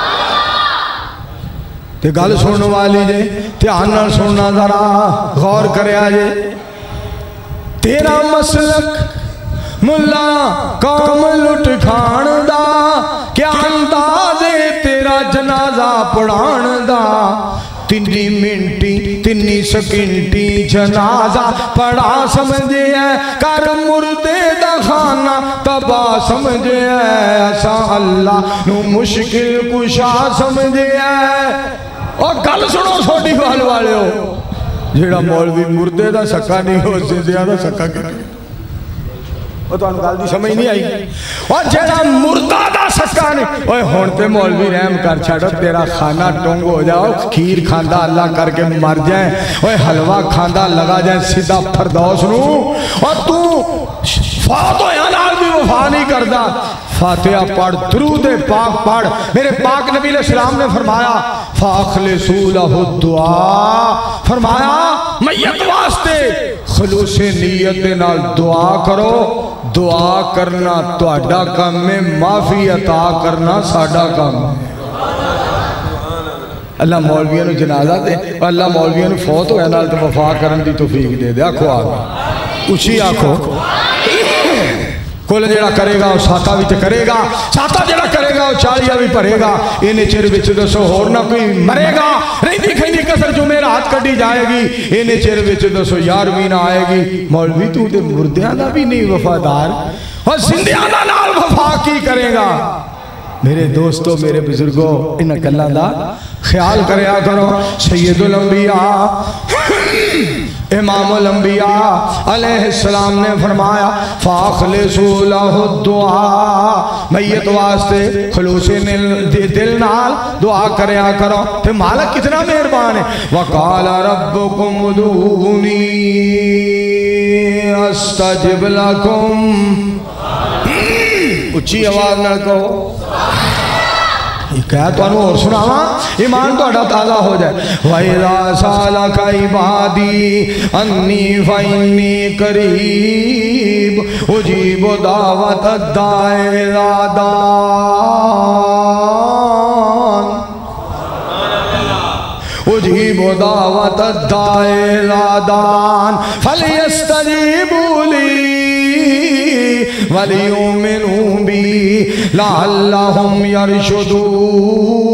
تے گل سننے والی جے دھیان نال سننا ذرا غور کریا جے، تیرا مسلک ملا قوم لٹ کھان دا، کیا اندازے تیرا جنازہ پڑھان دا، تینی منٹی تینی سکنٹی جنازہ پڑھا سمجھے ہے، کر مردے دا خانہ تباہ سمجھے ہے، ایسا اللہ نو مشکل کشا سمجھے ہے۔ اور گل سنو سوٹی گل والے ہو، جیڑا مولوی مردے دا سکا نہیں ہو زندیاں دا سکا کیا، وہ تو انہوں گل دی سمجھ نہیں آئی، اور جیڑا مردہ دا سکا نہیں، اوہ ہونتے مولوی رحم کر چھڑا تیرا خانہ ٹونگ ہو جاؤ، کھیر کھاندہ اللہ کر کے مر جائیں، اوہ حلوہ کھاندہ لگا جائیں سیدھا فردوس نو، اور تو فوت ہویا نال بھی وفا نہیں کردا، فاتحہ پڑھ، درود پاک پڑھ۔ میرے پاک نبی علیہ السلام نے فرمایا فَأَخْلِصُوا لَهُ الدُّعَا، فرمایا میت واسطے خلوص نیت دے نال دعا کرو۔ دعا کرنا تہاڈا کام ہے، معافی عطا کرنا ساڈا کام ہے۔ اللہ مولویوں نے جنازہ دے، اللہ مولویوں نے فوت ہویا نال تے وفا کرن دی توفیق دے دے۔ آکھو آگے اچھی آکھو، کل جڑا کرے گا وہ ساتھا بھی کرے گا، ساتھا جڑا کرے گا وہ چالیاں بھی پڑھے گا۔ انہیں چر وچ دسو ہور نہ کوئی مرے گا، رہندی کھیندی کسر جمعرات کڈی جائے گی، انہیں چر وچ دسو یارویں نہ آئے گی۔ مولوی تو تے مردیاں دا بھی نہیں وفادار، اور زندیاں دا نال وفا کی کرے گا؟ میرے دوستو، میرے بزرگوں، انہاں گلاں دا خیال کریا کرو۔ سید الانبیاء امام الانبیاء علیہ السلام نے فرمایا فَأَخْلِصُوا لَهُ الدُّعَا، میت واسطے خلوص دل نال دعا کریا کرو۔ پھر مالک کتنا مہربان ہے، وَقَالَ رَبُّكُمْ ادْعُونِي أَسْتَجِبْ لَكُمْ، اچھی آواز نہ کہو، یہ کہہ تو انہوں اور سناوا ایمان تو اڈا تازہ ہو جائے۔ وَإِذَا سَأَلَكَ عِبَادِي أَنِّي فَإِنِّي قَرِيبٌ أُجِيبُ دَعْوَةَ الدَّاعِ إِذَا دَعَانِ أُجِيبُ دَعْوَةَ الدَّاعِ إِذَا دَعَانِ فَلْيَسْتَجِيبُوا لِي وَلْيُؤْمِنُوا بِي لَعَلَّهُمْ يَرْشُدُونَ۔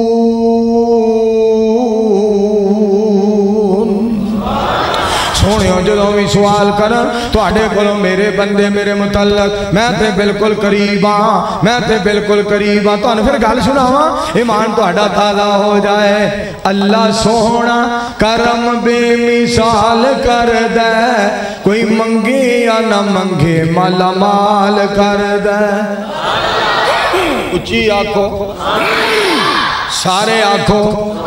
سونیوں جدوں بھی سوال کرن تو آڈے کلو میرے بندے میرے متعلق میں تے بالکل قریب ہاں، میں تے بالکل قریب ہاں، تو انہوں پھر گل سناواں ایمان تو آڈا تازہ ہو جائے۔ اللہ سونا کرم بے مثال کر دے، کوئی منگے یا نہ منگے مالا مال کر دے۔ اچھی آنکھو، سارے آنکھو،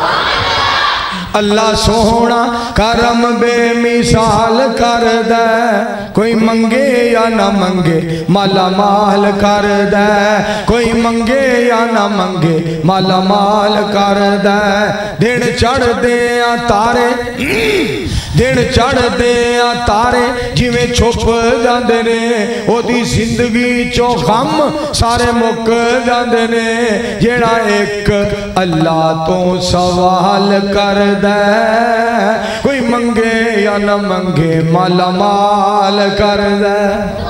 اللہ سونا کرم بے مثال کر دے، کوئی منگے یا نہ منگے مالا مال کر دے، کوئی منگے یا نہ منگے مالا مال کر دے۔ دن چڑھ دے تارے، دن چڑھ دے تارے جویں چھپ جاندے نے، او دی زندگی چو غم سارے مک جاندے نے۔ جیڑا ایک اللہ تو سوال کر دے، کوئی منگے یا نہ منگے مالا مال کر دے۔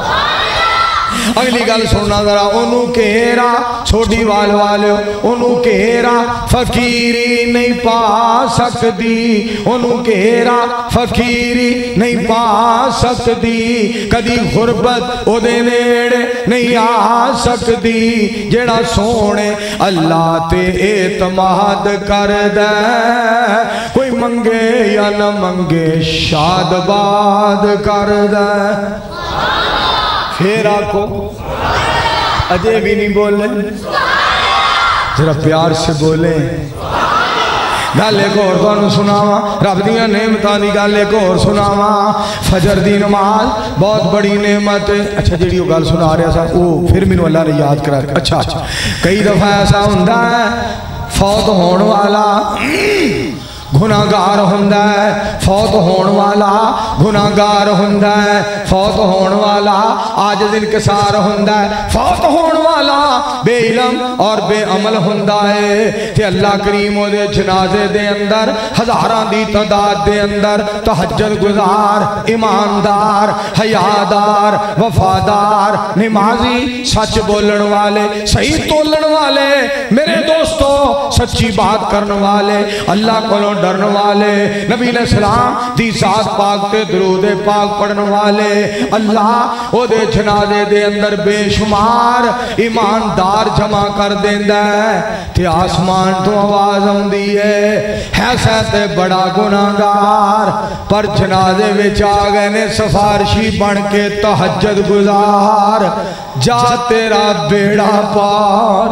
اگلی گل سننا ذرا، انہوں کہرا چھوٹی وال والے، انہوں کہرا فقیری نہیں پا سکتی، انہوں کہرا فقیری نہیں پا سکتی، کدی غربت او دے نیڑے نہیں آ سکتی۔ جیڑا سونے اللہ تے اعتماد کر دے، کوئی منگے یا نہ منگے شاد باد کر دے۔ پھر آکو اجے بھی نہیں بولیں، ذرا پیار سے بولیں۔ گل ایک اور تو سناواں، رب دیاں نعمتاں دی گل ایک اور سناواں۔ فجر دی نماز بہت بڑی نعمت ہے۔ اچھا جیڑی وہ گل سنا رہا سا وہ پھر مینوں اللہ نے یاد کرا۔ اچھا اچھا کئی دفعہ ایسا ہوندا ہے فوت ہون والا گناہگار ہوندا ہے، فوت ہون والا گناہگار ہوندا ہے، فوت ہون والا عاجز انکسار ہوندا ہے، فوت ہون والا بے علم اور بے عمل ہوندا ہے۔ تے اللہ کریم دے جنازے دے اندر ہزاراں دی تعداد دے اندر تہجد گزار، ایماندار، حیادار، وفادار، نمازی، سچ بولن والے، صحیح تولن والے، میرے دوستو سچی بات کرن والے، اللہ کو ڈرن والے، نبی علیہ السلام دی ذات پاک تے درود پاک پڑھن والے، اللہ او دے جنازے دے اندر بے شمار ایماندار جمع کر دیندا ہے۔ تے آسمان تو آواز آندی ہے، ہے تے بڑا گناہگار پر جنازے وچ آ گئے نے سفارشی بن کے تہجد گزار، جا تیرا بیڑا پار۔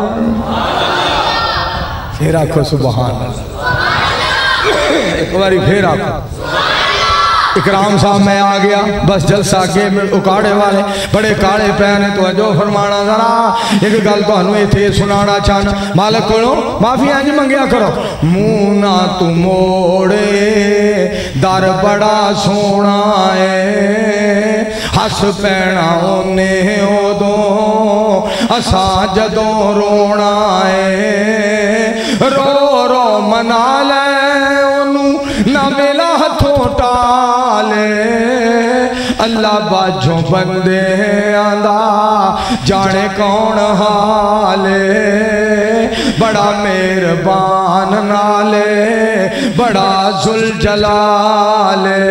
پھر آکھو سبحان اللہ، ایک باری پھر آکھو اکرام صاحب میں آ گیا بس جلسہ کے اکاڑے والے بڑے کاڑے پینے تو جو فرمانا ذرا ایک گل تو انہوں تھے سنانا چاہنا مالک کرو معافی آنجی منگیا کرو مونا تو موڑے در بڑا سونا ہے ہس پینا انہیں او دو اساں جدوں رونا ہے رو رو منا لے انہوں نہ ملا ہتھوں ٹالے اللہ باجوں بندے آندہ جانے کون حالے بڑا مہربان نالے بڑا ذوالجلالے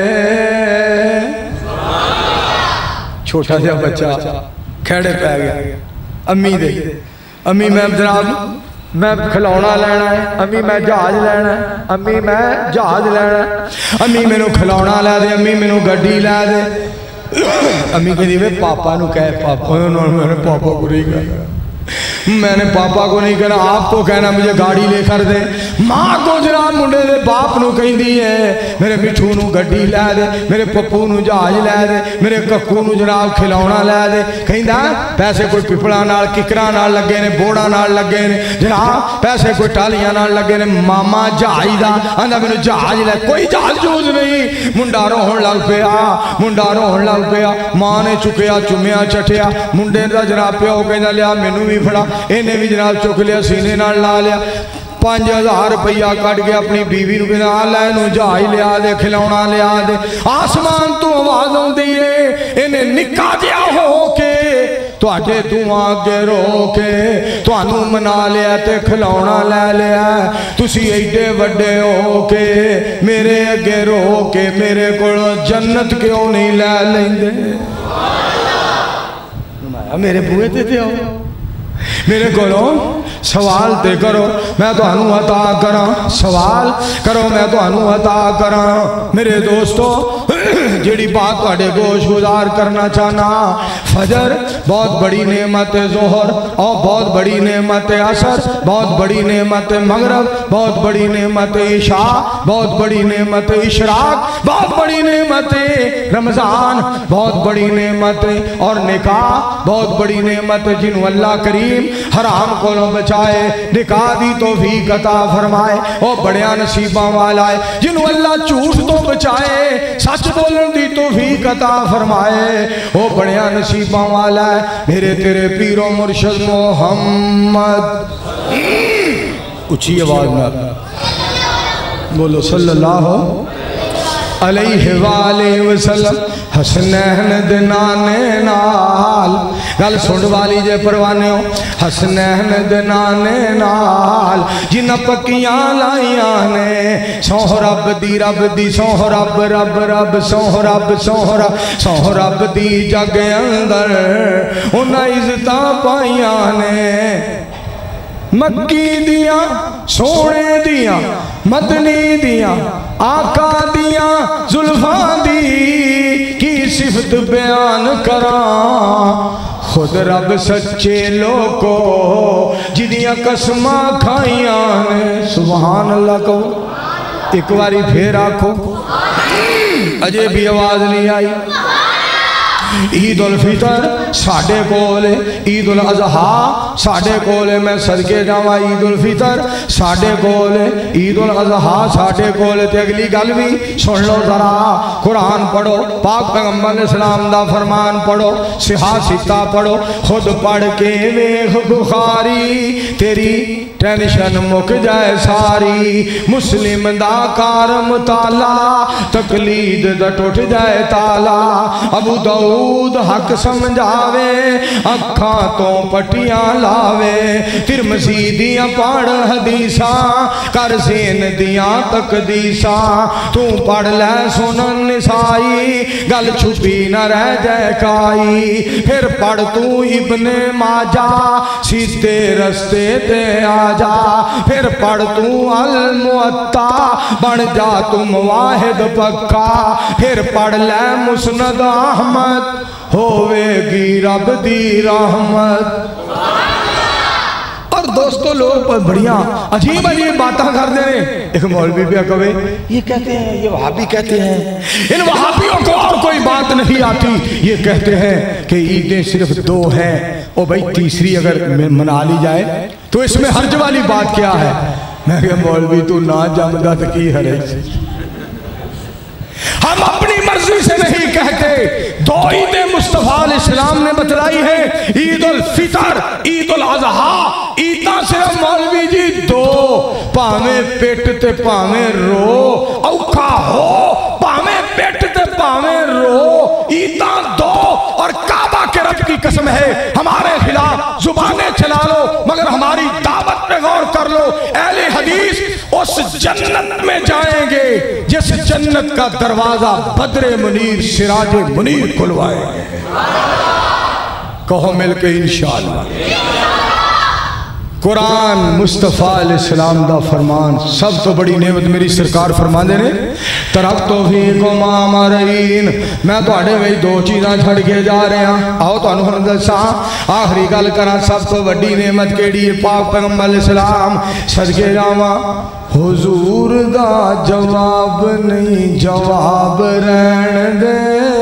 چھوٹا سا بچہ کھڑے پہ گیا امی دے امی میں جناب میں کھلونا لینا ہے امی میں جہاز لینا ہے امی میں جہاز لینا ہے امی میں نو کھلونا لے دے امی میں نو گڈی لے دے امی کہہ دیوے پاپا نو کہے پاپا میں نے پاپا کو نہیں کہا میں نے پاپا کو نہیں کہنا آپ کو کہنا مجھے گاڑی لے کر دے ماں کو جناب منڈے دے باپ نو کہیں دی ہے میرے مٹھو نو گڈی لے دے میرے پپو نو جہاز لے دے میرے ککو نو جناب کھلونا لے دے کہیں دا پیسے کوئی پپڑا نال ککرا نال لگے نے بوڑا نال لگے نے جناب پیسے کوئی ٹالیاں نال لگے نے ماما جہاز دا اندہ میں نے جہاز لے کوئی جہاز جوز نہیں منڈا روہن لگ پیا منڈا روہن لگ پیا ماں نے چکیا چمیا چٹیا منڈے دا جناب پیا ہو کہیں دا لیا مینو بھی پھڑا انہیں بھی جناب چک لیا سینے نال لا لیا پانچ ہزار روپیہ کٹ گیا اپنی بیوی نو کہنا لینو جہاز لیا دے کھلونا لیا دے آسمان تو آواز ہوں دیئے انہیں نکا دیا ہو کے تو آٹے تو آگے رو کے تو آنو منا لیا تے کھلونا لے لیا تسی ایڈے وڈے ہو کے میرے اگے رو کے میرے کو جنت کیوں نہیں لے لیں دے میرے بوئے تے تے ہو میرے کولوں سوال تے کرو میں تو انہوں عطا کراں سوال کرو میں تو انہوں عطا کراں میرے دوستو جیڑی بات توڑے گوش گزار کرنا چاہنا فجر بہت بڑی نعمت ظہر اور بہت بڑی نعمت عصر بہت بڑی نعمت مغرب بہت بڑی نعمت عشاء بہت بڑی نعمت اشراق بہت بڑی نعمت رمضان بہت بڑی نعمت اور نکاح بہت بڑی نعمت جنہوں اللہ کریم حرام کولوں بچائے نکاح دی توفیق عطا فرمائے اور بڑیاں نصیباں والائے جنہوں اللہ جھوٹ تو بچائے سچ بولن دی توفیق عطا فرمائے وہ بڑیاں نصیباں والا ہے میرے تیرے پیر و مرشد محمد اچھی آواز میں بولو صلی اللہ علیہ وآلہ وسلم حسنین دنانے نال گل سنڈ والی جے پروانے ہو حسنین دنانے نال جن پکیاں لائیاں نے سوہ رب دی رب دی سوہ رب رب رب سوہ رب سوہ رب سوہ رب دی جگ اندر انہ عزتاں پائیاں نے مکی دیاں سونے دیاں مدنی دیاں آقا دیاں زلفاں دی کی صفت بیان کراں خود رب سچے لوگو جنیاں قسمہ کھائیاں نے سبحان اللہ کو ایک باری پھر آکھو اجے بھی آواز نہیں آئی عید الفطر ساڑھے کولے عید الاضحیٰ ساڑھے کولے میں صدقے جاؤں عید الفطر ساڑھے کولے عید الاضحیٰ ساڑھے کولے تے اگلی گل بھی سن لو ذرا قرآن پڑھو پاک پیغمبر اسلام دا فرمان پڑھو سہا ستہ پڑھو خود پڑھ کے ویخ بخاری تیری ٹینشن مک جائے ساری مسلم دا کارم تالا تقلید دا ٹوٹ جائے تالا ابو داؤد حق سمجھاوے اکھاں تو پٹیاں لاوے پھر مزیدیاں پڑھ حدیثاں کر زین دیاں تقدیساں تو پڑھ لے سنن نسائی گل چھپی نہ رہ جائے کائی پھر پڑھ تو ابن ماجہ سیدھے رستے تے آجا پھر پڑھ تو المعطا بن جا تم واحد پکا پھر پڑھ لے مسند احمد ہوئے گی رب دی رحمت اور دوستو لوگ بڑیاں عجیب عجیب باتاں کر دے رہے. ایک مولوی پہ کہے یہ کہتے ہیں یہ وہابی کہتے ہیں ان وہابیوں کو اور کوئی بات نہیں آتی, یہ کہتے ہیں کہ عیدیں صرف دو ہیں. او بھائی تیسری اگر منا لی جائے تو اس میں حرج والی بات کیا ہے؟ میں کہ مولوی تو نہ جمدہ تو کی حرج. ہم اپنی مرضی سے نہیں کہتے. دو عیدیں مصطفیٰ علیہ السلام نے بتلائی ہیں, عید الفطر عید الاضحیٰ. عیداں صرف مولوی جی دو, پاویں پیٹ تے پاویں رو, اوکھا ہو پاویں پیٹ تے پاویں رو, عیداں دو. اور کعبہ کے رب کی قسم ہے ہمارے خلاف زبانیں چلا لو مگر ہماری دعوت پہ غور کر لو. اہل حدیث اس جنت میں جائیں گے جس جنت کا دروازہ بدر منیر سراج منیر کھلوائے گے. کہو مل کے انشاءاللہ. قرآن مصطفیٰ علیہ السلام دا فرمان سب تو بڑی نعمت میری سرکار فرمان دے نے ترکتو فیکم امرین. میں تو آڑے وہی دو چیزاں چھڑ کے جا رہے ہیں. آؤ تو انہوں نے دسا آخری گل کرا سب تو بڑی نعمت کیڑی پاک پیغمبر علیہ السلام صدقے جاواں حضور دا جواب نہیں جواب رہن دے.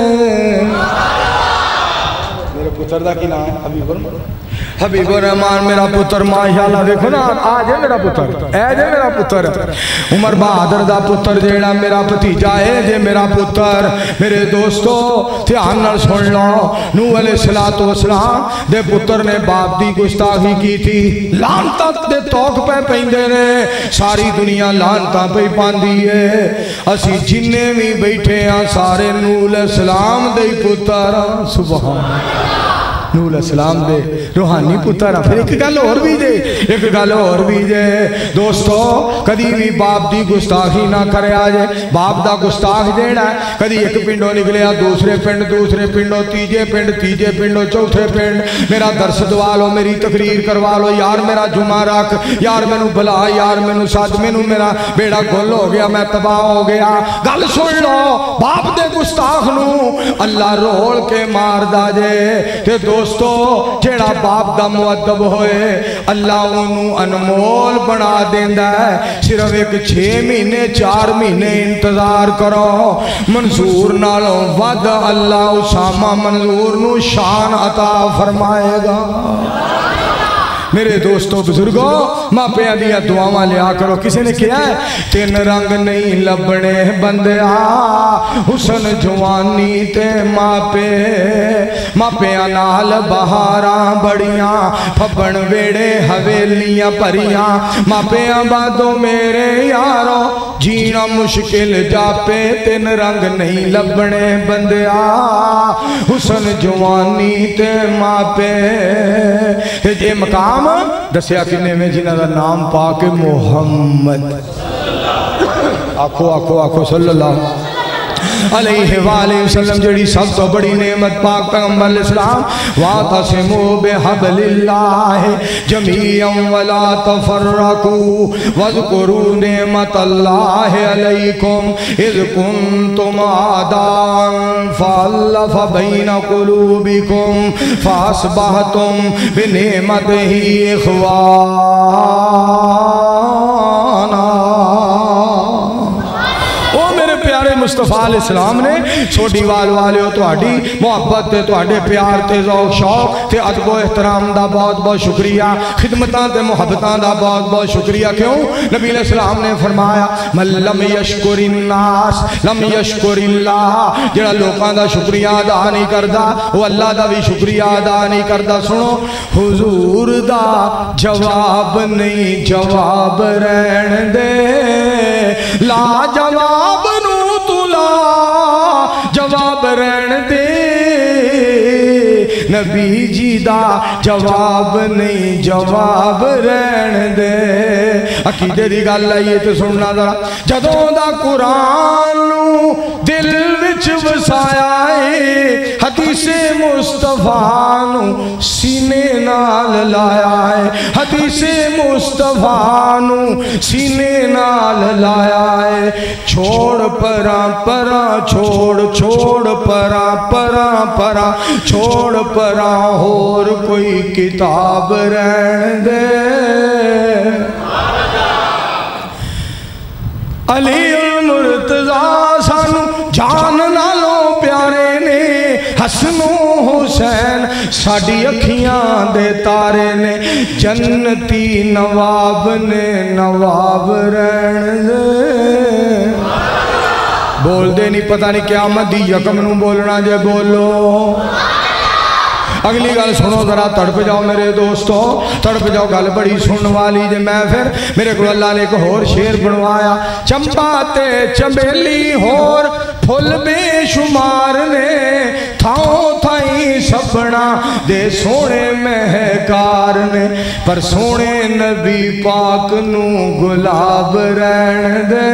میرے پتر دا کی نام ہے حبیب الرحمان. حبیب الرحمان میرا پتر ماشاءاللہ دیکھو نا آج ہے میرا پتر, اے جے میرا پتر. عمر بہادر دا پتر جیڑا میرا بھتیجا ہے جے میرا پتر. میرے دوستو دھیان نال سن لو, نوح علیہ السلام دے پتر نے باپ دی گستاخی کی تھی. لعنتاں دے توک پہ پیندے نے, ساری دنیا لعنتاں پہ پاندی ہے. اسی جننے بھی بیٹھے ہیں سارے نوح علیہ السلام دے پتر. سبحان نوح علیہ السلام دے روحانی پتر. پھر ایک گل اور بھی دے ایک گل اور بھی دے دوستو, کدی بھی باپ دی گستاخی نہ کرے. آج باپ دا گستاخ جیڑا ہے کدی ایک پنڈوں نکلیا دوسرے پنڈ دوسرے پنڈوں تیجے پنڈ تیجے پنڈوں چوتھے پنڈ. میرا درس دعا لو میری تقریر کروا لو, یار میرا جمعہ رکھ, یار میں نو بلا, یار میں نو ساتھ, میں نو میرا بیڑا گل ہو گیا, میں تباہ ہو گیا. گل سن لو, باپ دے گستاخ نو اللہ رول کے مار دا جے. تے دوستو جیڑا باپ دا مؤدب ہوئے اللہ انہوں انمول بنا دیندہ ہے. صرف ایک چھ مہینے چار مہینے انتظار کرو, منظور نالوں ود اللہ اسامہ منظور نو شان عطا فرمائے گا. میرے دوستو بزرگوں ماں پیاں دیا دعاواں لیا کرو. کسی نے کیا ہے تین رنگ نہیں لبنے بندیا, حسن جوانی تے ماں پے, ماں پیاں نال بہاراں بڑیاں, پھبن ویڑے حویلیاں پریاں. ماں پیاں بادو میرے یارو جینا مشکل جا پے, تین رنگ نہیں لبنے بندیا, حسن جوانی تے ماں پے. یہ مقام دسیا کنے میں جنہ دا نام پاک محمد. آکھو آکھو آکھو صلی اللہ علیہ وآلہ وسلم جڑی سب تو بڑی نعمت پاک پیغمبر علیہ السلام. وَاعْتَصِمُوا بِحَبْلِ اللَّهِ جَمِيعًا وَلَا تَفَرَّقُوا وَاذْكُرُوا نِعْمَةَ اللَّهِ عَلَيْكُمْ إِذْ كُنْتُمْ أَعْدَاءً فَأَلَّفَ بَيْنَ قُلُوبِكُمْ فَأَصْبَحْتُمْ بِنِعْمَتِهِ إِخْوَانًا. مصطفیٰ علیہ السلام نے چھوٹی وال والے ہو تو آڈی محبت تے تو آڈے پیار تے ذوق شوق تے عدب و احترام دا بہت بہت شکریہ, خدمتاں تے محبتاں دا بہت بہت شکریہ. کیوں نبی علیہ السلام نے فرمایا من لم یشکر الناس لم یشکر اللہ. جڑا لوکاں دا شکریہ ادا نہیں کردا وہ اللہ دا بھی شکریہ ادا نہیں کردا. سنو حضور دا جواب نہیں جواب رہن دے, لا جواب نو جواب رہن دے, نبی جی دا جواب نہیں جواب رہن دے. عقیدے دی گل آئیے تو سننا ذرا. جدوں دا قرآن نو دل وچ وسایا ہے, حدیث مصطفیٰ نو سینے نال لایا ہے, حدیث مصطفیٰ نو سینے نال لایا ہے. چھوڑ پراں پراں چھوڑ چھوڑ پراں پراں پراں چھوڑ پراں وراں ہور کوئی کتاب رہن دے علی المرتضیٰ سانو جان نالوں پیارے نے حسن و حسین ساڑی اکھیاں دے تارے نے جنتی نواب نے نواب رہن دے بول دے نہیں پتہ نہیں قیامت دی یکم نو بولنا جے بولو اگلی گل سنو ذرا تڑپ جاؤ میرے دوستو تڑپ جاؤ گل بڑی سن والی جے میں پھر میرے کو اللہ نے ایک اور شیر بنوایا چمپا تے چمیلی ہور پھل بے شمار نے تھاؤں تھائیں سپنا دے سونے مہکار نے پر سونے نبی پاک نو گلاب رہن دے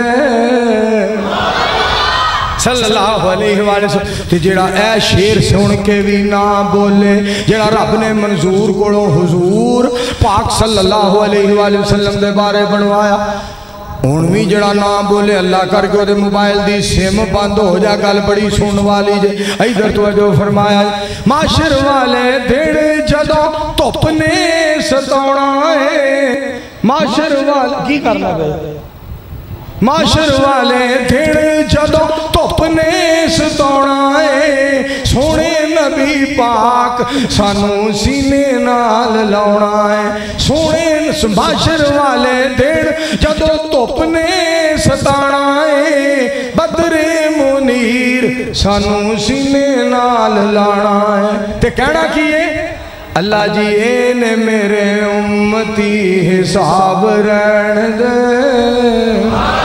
صلی اللہ علیہ وآلہ وسلم تے جڑا اے شیر سن کے بھی نہ بولے جڑا رب نے منظور کوڑوں حضور پاک صلی اللہ علیہ وآلہ وسلم دے بارے بنوایا انوی جڑا نہ بولے اللہ کر کے دے موبائل دی سیم بند ہو جا گل بڑی سن والی جے ایدھر تو جو فرمایا معاشر والے دیڑے جدو توپ نے ستونا ہے معاشر والے کی کرنا گئے معاشر والے دیڑے جدو توپ نے ستونا ہے سونے نبی پاک سانو سینے نال لاؤنا ہے سونے معاشر والے دیڑ جدو توپ نے ستانا ہے بدر منیر سانو سینے نال لانا ہے تے کہنا کیے اللہ جی این میرے امتی حساب رہن دے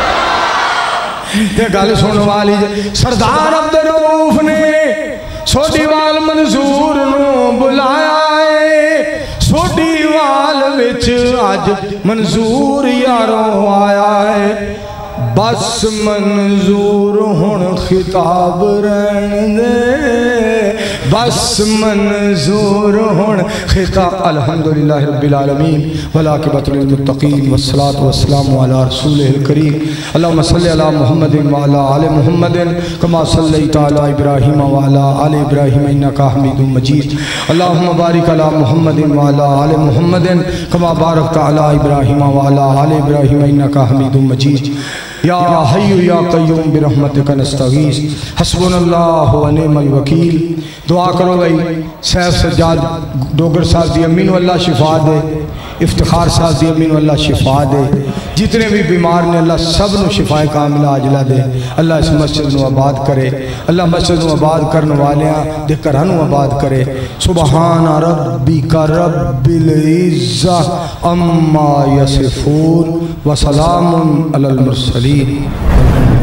تے گل سن والی سردار عبدالرؤف نے سوڈی وال منظور نو بلایا ہے سوڈی وال وچ آج منظور یاروں آیا ہے بس منظور ہن خطاب رہن دے بس منظور ہن خطاب الحمدللہ رب العالمین والعاقبۃ للمتقین والصلاة والسلام علی رسولہ الکریم اللہم صلی علی محمد وعلی آل محمد کما صلیت علی ابراہیم وعلی آل ابراہیم انکا حمید مجید اللہم بارک علی محمد وعلی آل محمد کما بارکت علی ابراہیم وعلی آل ابراہیم انکا حمید مجید یا حی یا قیوم برحمتک نستغیث حسبنا اللہ و نعم الوکیل دعا کرو گئی سیف سجاد ڈوگر صاحب دی امین واللہ شفا دے افتخار صاحب دی امین واللہ شفا دے جتنے بھی بیمار نے اللہ سب نو شفا کاملہ عجلہ دے اللہ اس مسجد نو آباد کرے اللہ مسجد نو آباد کرنے والیاں دے کرانو آباد کرے سبحان ربک رب العزہ اما یصفون وسلام علی المرسلین